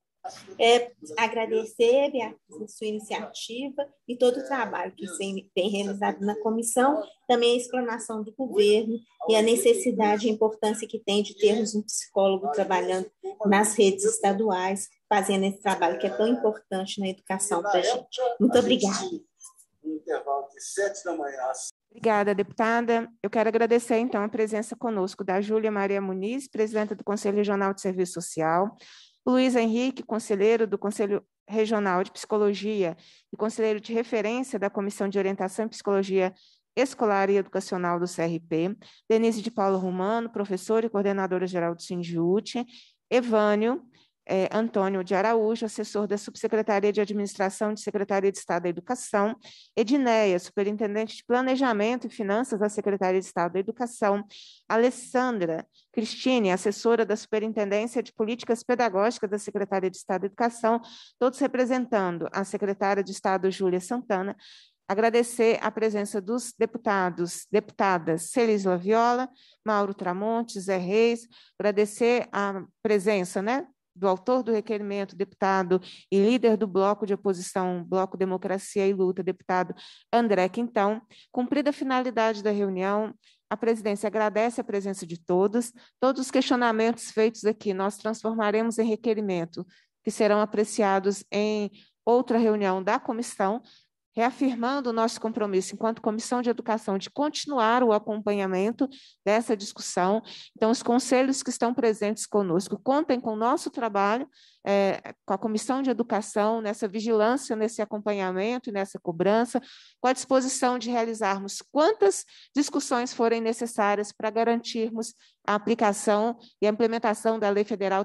Agradecer, Beatriz, sua iniciativa e todo o trabalho que você tem realizado na comissão, também a explanação do governo e a necessidade e a importância que tem de termos um psicólogo trabalhando nas redes estaduais, fazendo esse trabalho que é tão importante na educação para a gente. Muito obrigada. Intervalo de 7h. Obrigada, deputada. Eu quero agradecer, então, a presença conosco da Júlia Maria Muniz, presidenta do Conselho Regional de Serviço Social, Luiz Henrique, conselheiro do Conselho Regional de Psicologia e conselheiro de referência da Comissão de Orientação em Psicologia Escolar e Educacional do CRP, Denise de Paulo Romano, professora e coordenadora geral do Sindiúte, Evânio Antônio de Araújo, assessor da Subsecretaria de Administração de Secretaria de Estado da Educação, Edneia, superintendente de Planejamento e Finanças da Secretaria de Estado da Educação, Alessandra Cristine, assessora da Superintendência de Políticas Pedagógicas da Secretaria de Estado da Educação, todos representando a secretária de Estado, Júlia Santana. Agradecer a presença dos deputadas Celis Laviola, Mauro Tramonte, Zé Reis, agradecer a presença, né, do autor do requerimento, deputado e líder do bloco de oposição, Bloco Democracia e Luta, deputado André Quintão. Cumprida a finalidade da reunião, a presidência agradece a presença de todos. Todos os questionamentos feitos aqui nós transformaremos em requerimento, que serão apreciados em outra reunião da comissão, reafirmando o nosso compromisso enquanto Comissão de Educação de continuar o acompanhamento dessa discussão. Então, os conselhos que estão presentes conosco contem com o nosso trabalho, com a Comissão de Educação, nessa vigilância, nesse acompanhamento e nessa cobrança, com a disposição de realizarmos quantas discussões forem necessárias para garantirmos a aplicação e a implementação da Lei Federal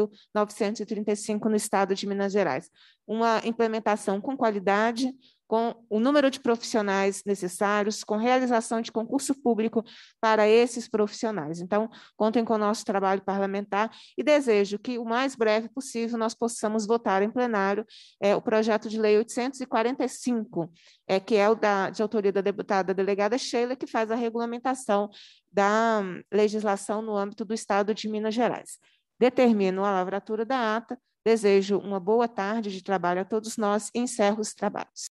13.935 no Estado de Minas Gerais. Uma implementação com qualidade, com o número de profissionais necessários, com realização de concurso público para esses profissionais. Então, contem com o nosso trabalho parlamentar e desejo que, o mais breve possível, nós possamos votar em plenário o projeto de lei 845, que é de autoria da deputada delegada Sheila, que faz a regulamentação da legislação no âmbito do Estado de Minas Gerais. Determino a lavratura da ata, desejo uma boa tarde de trabalho a todos nós e encerro os trabalhos.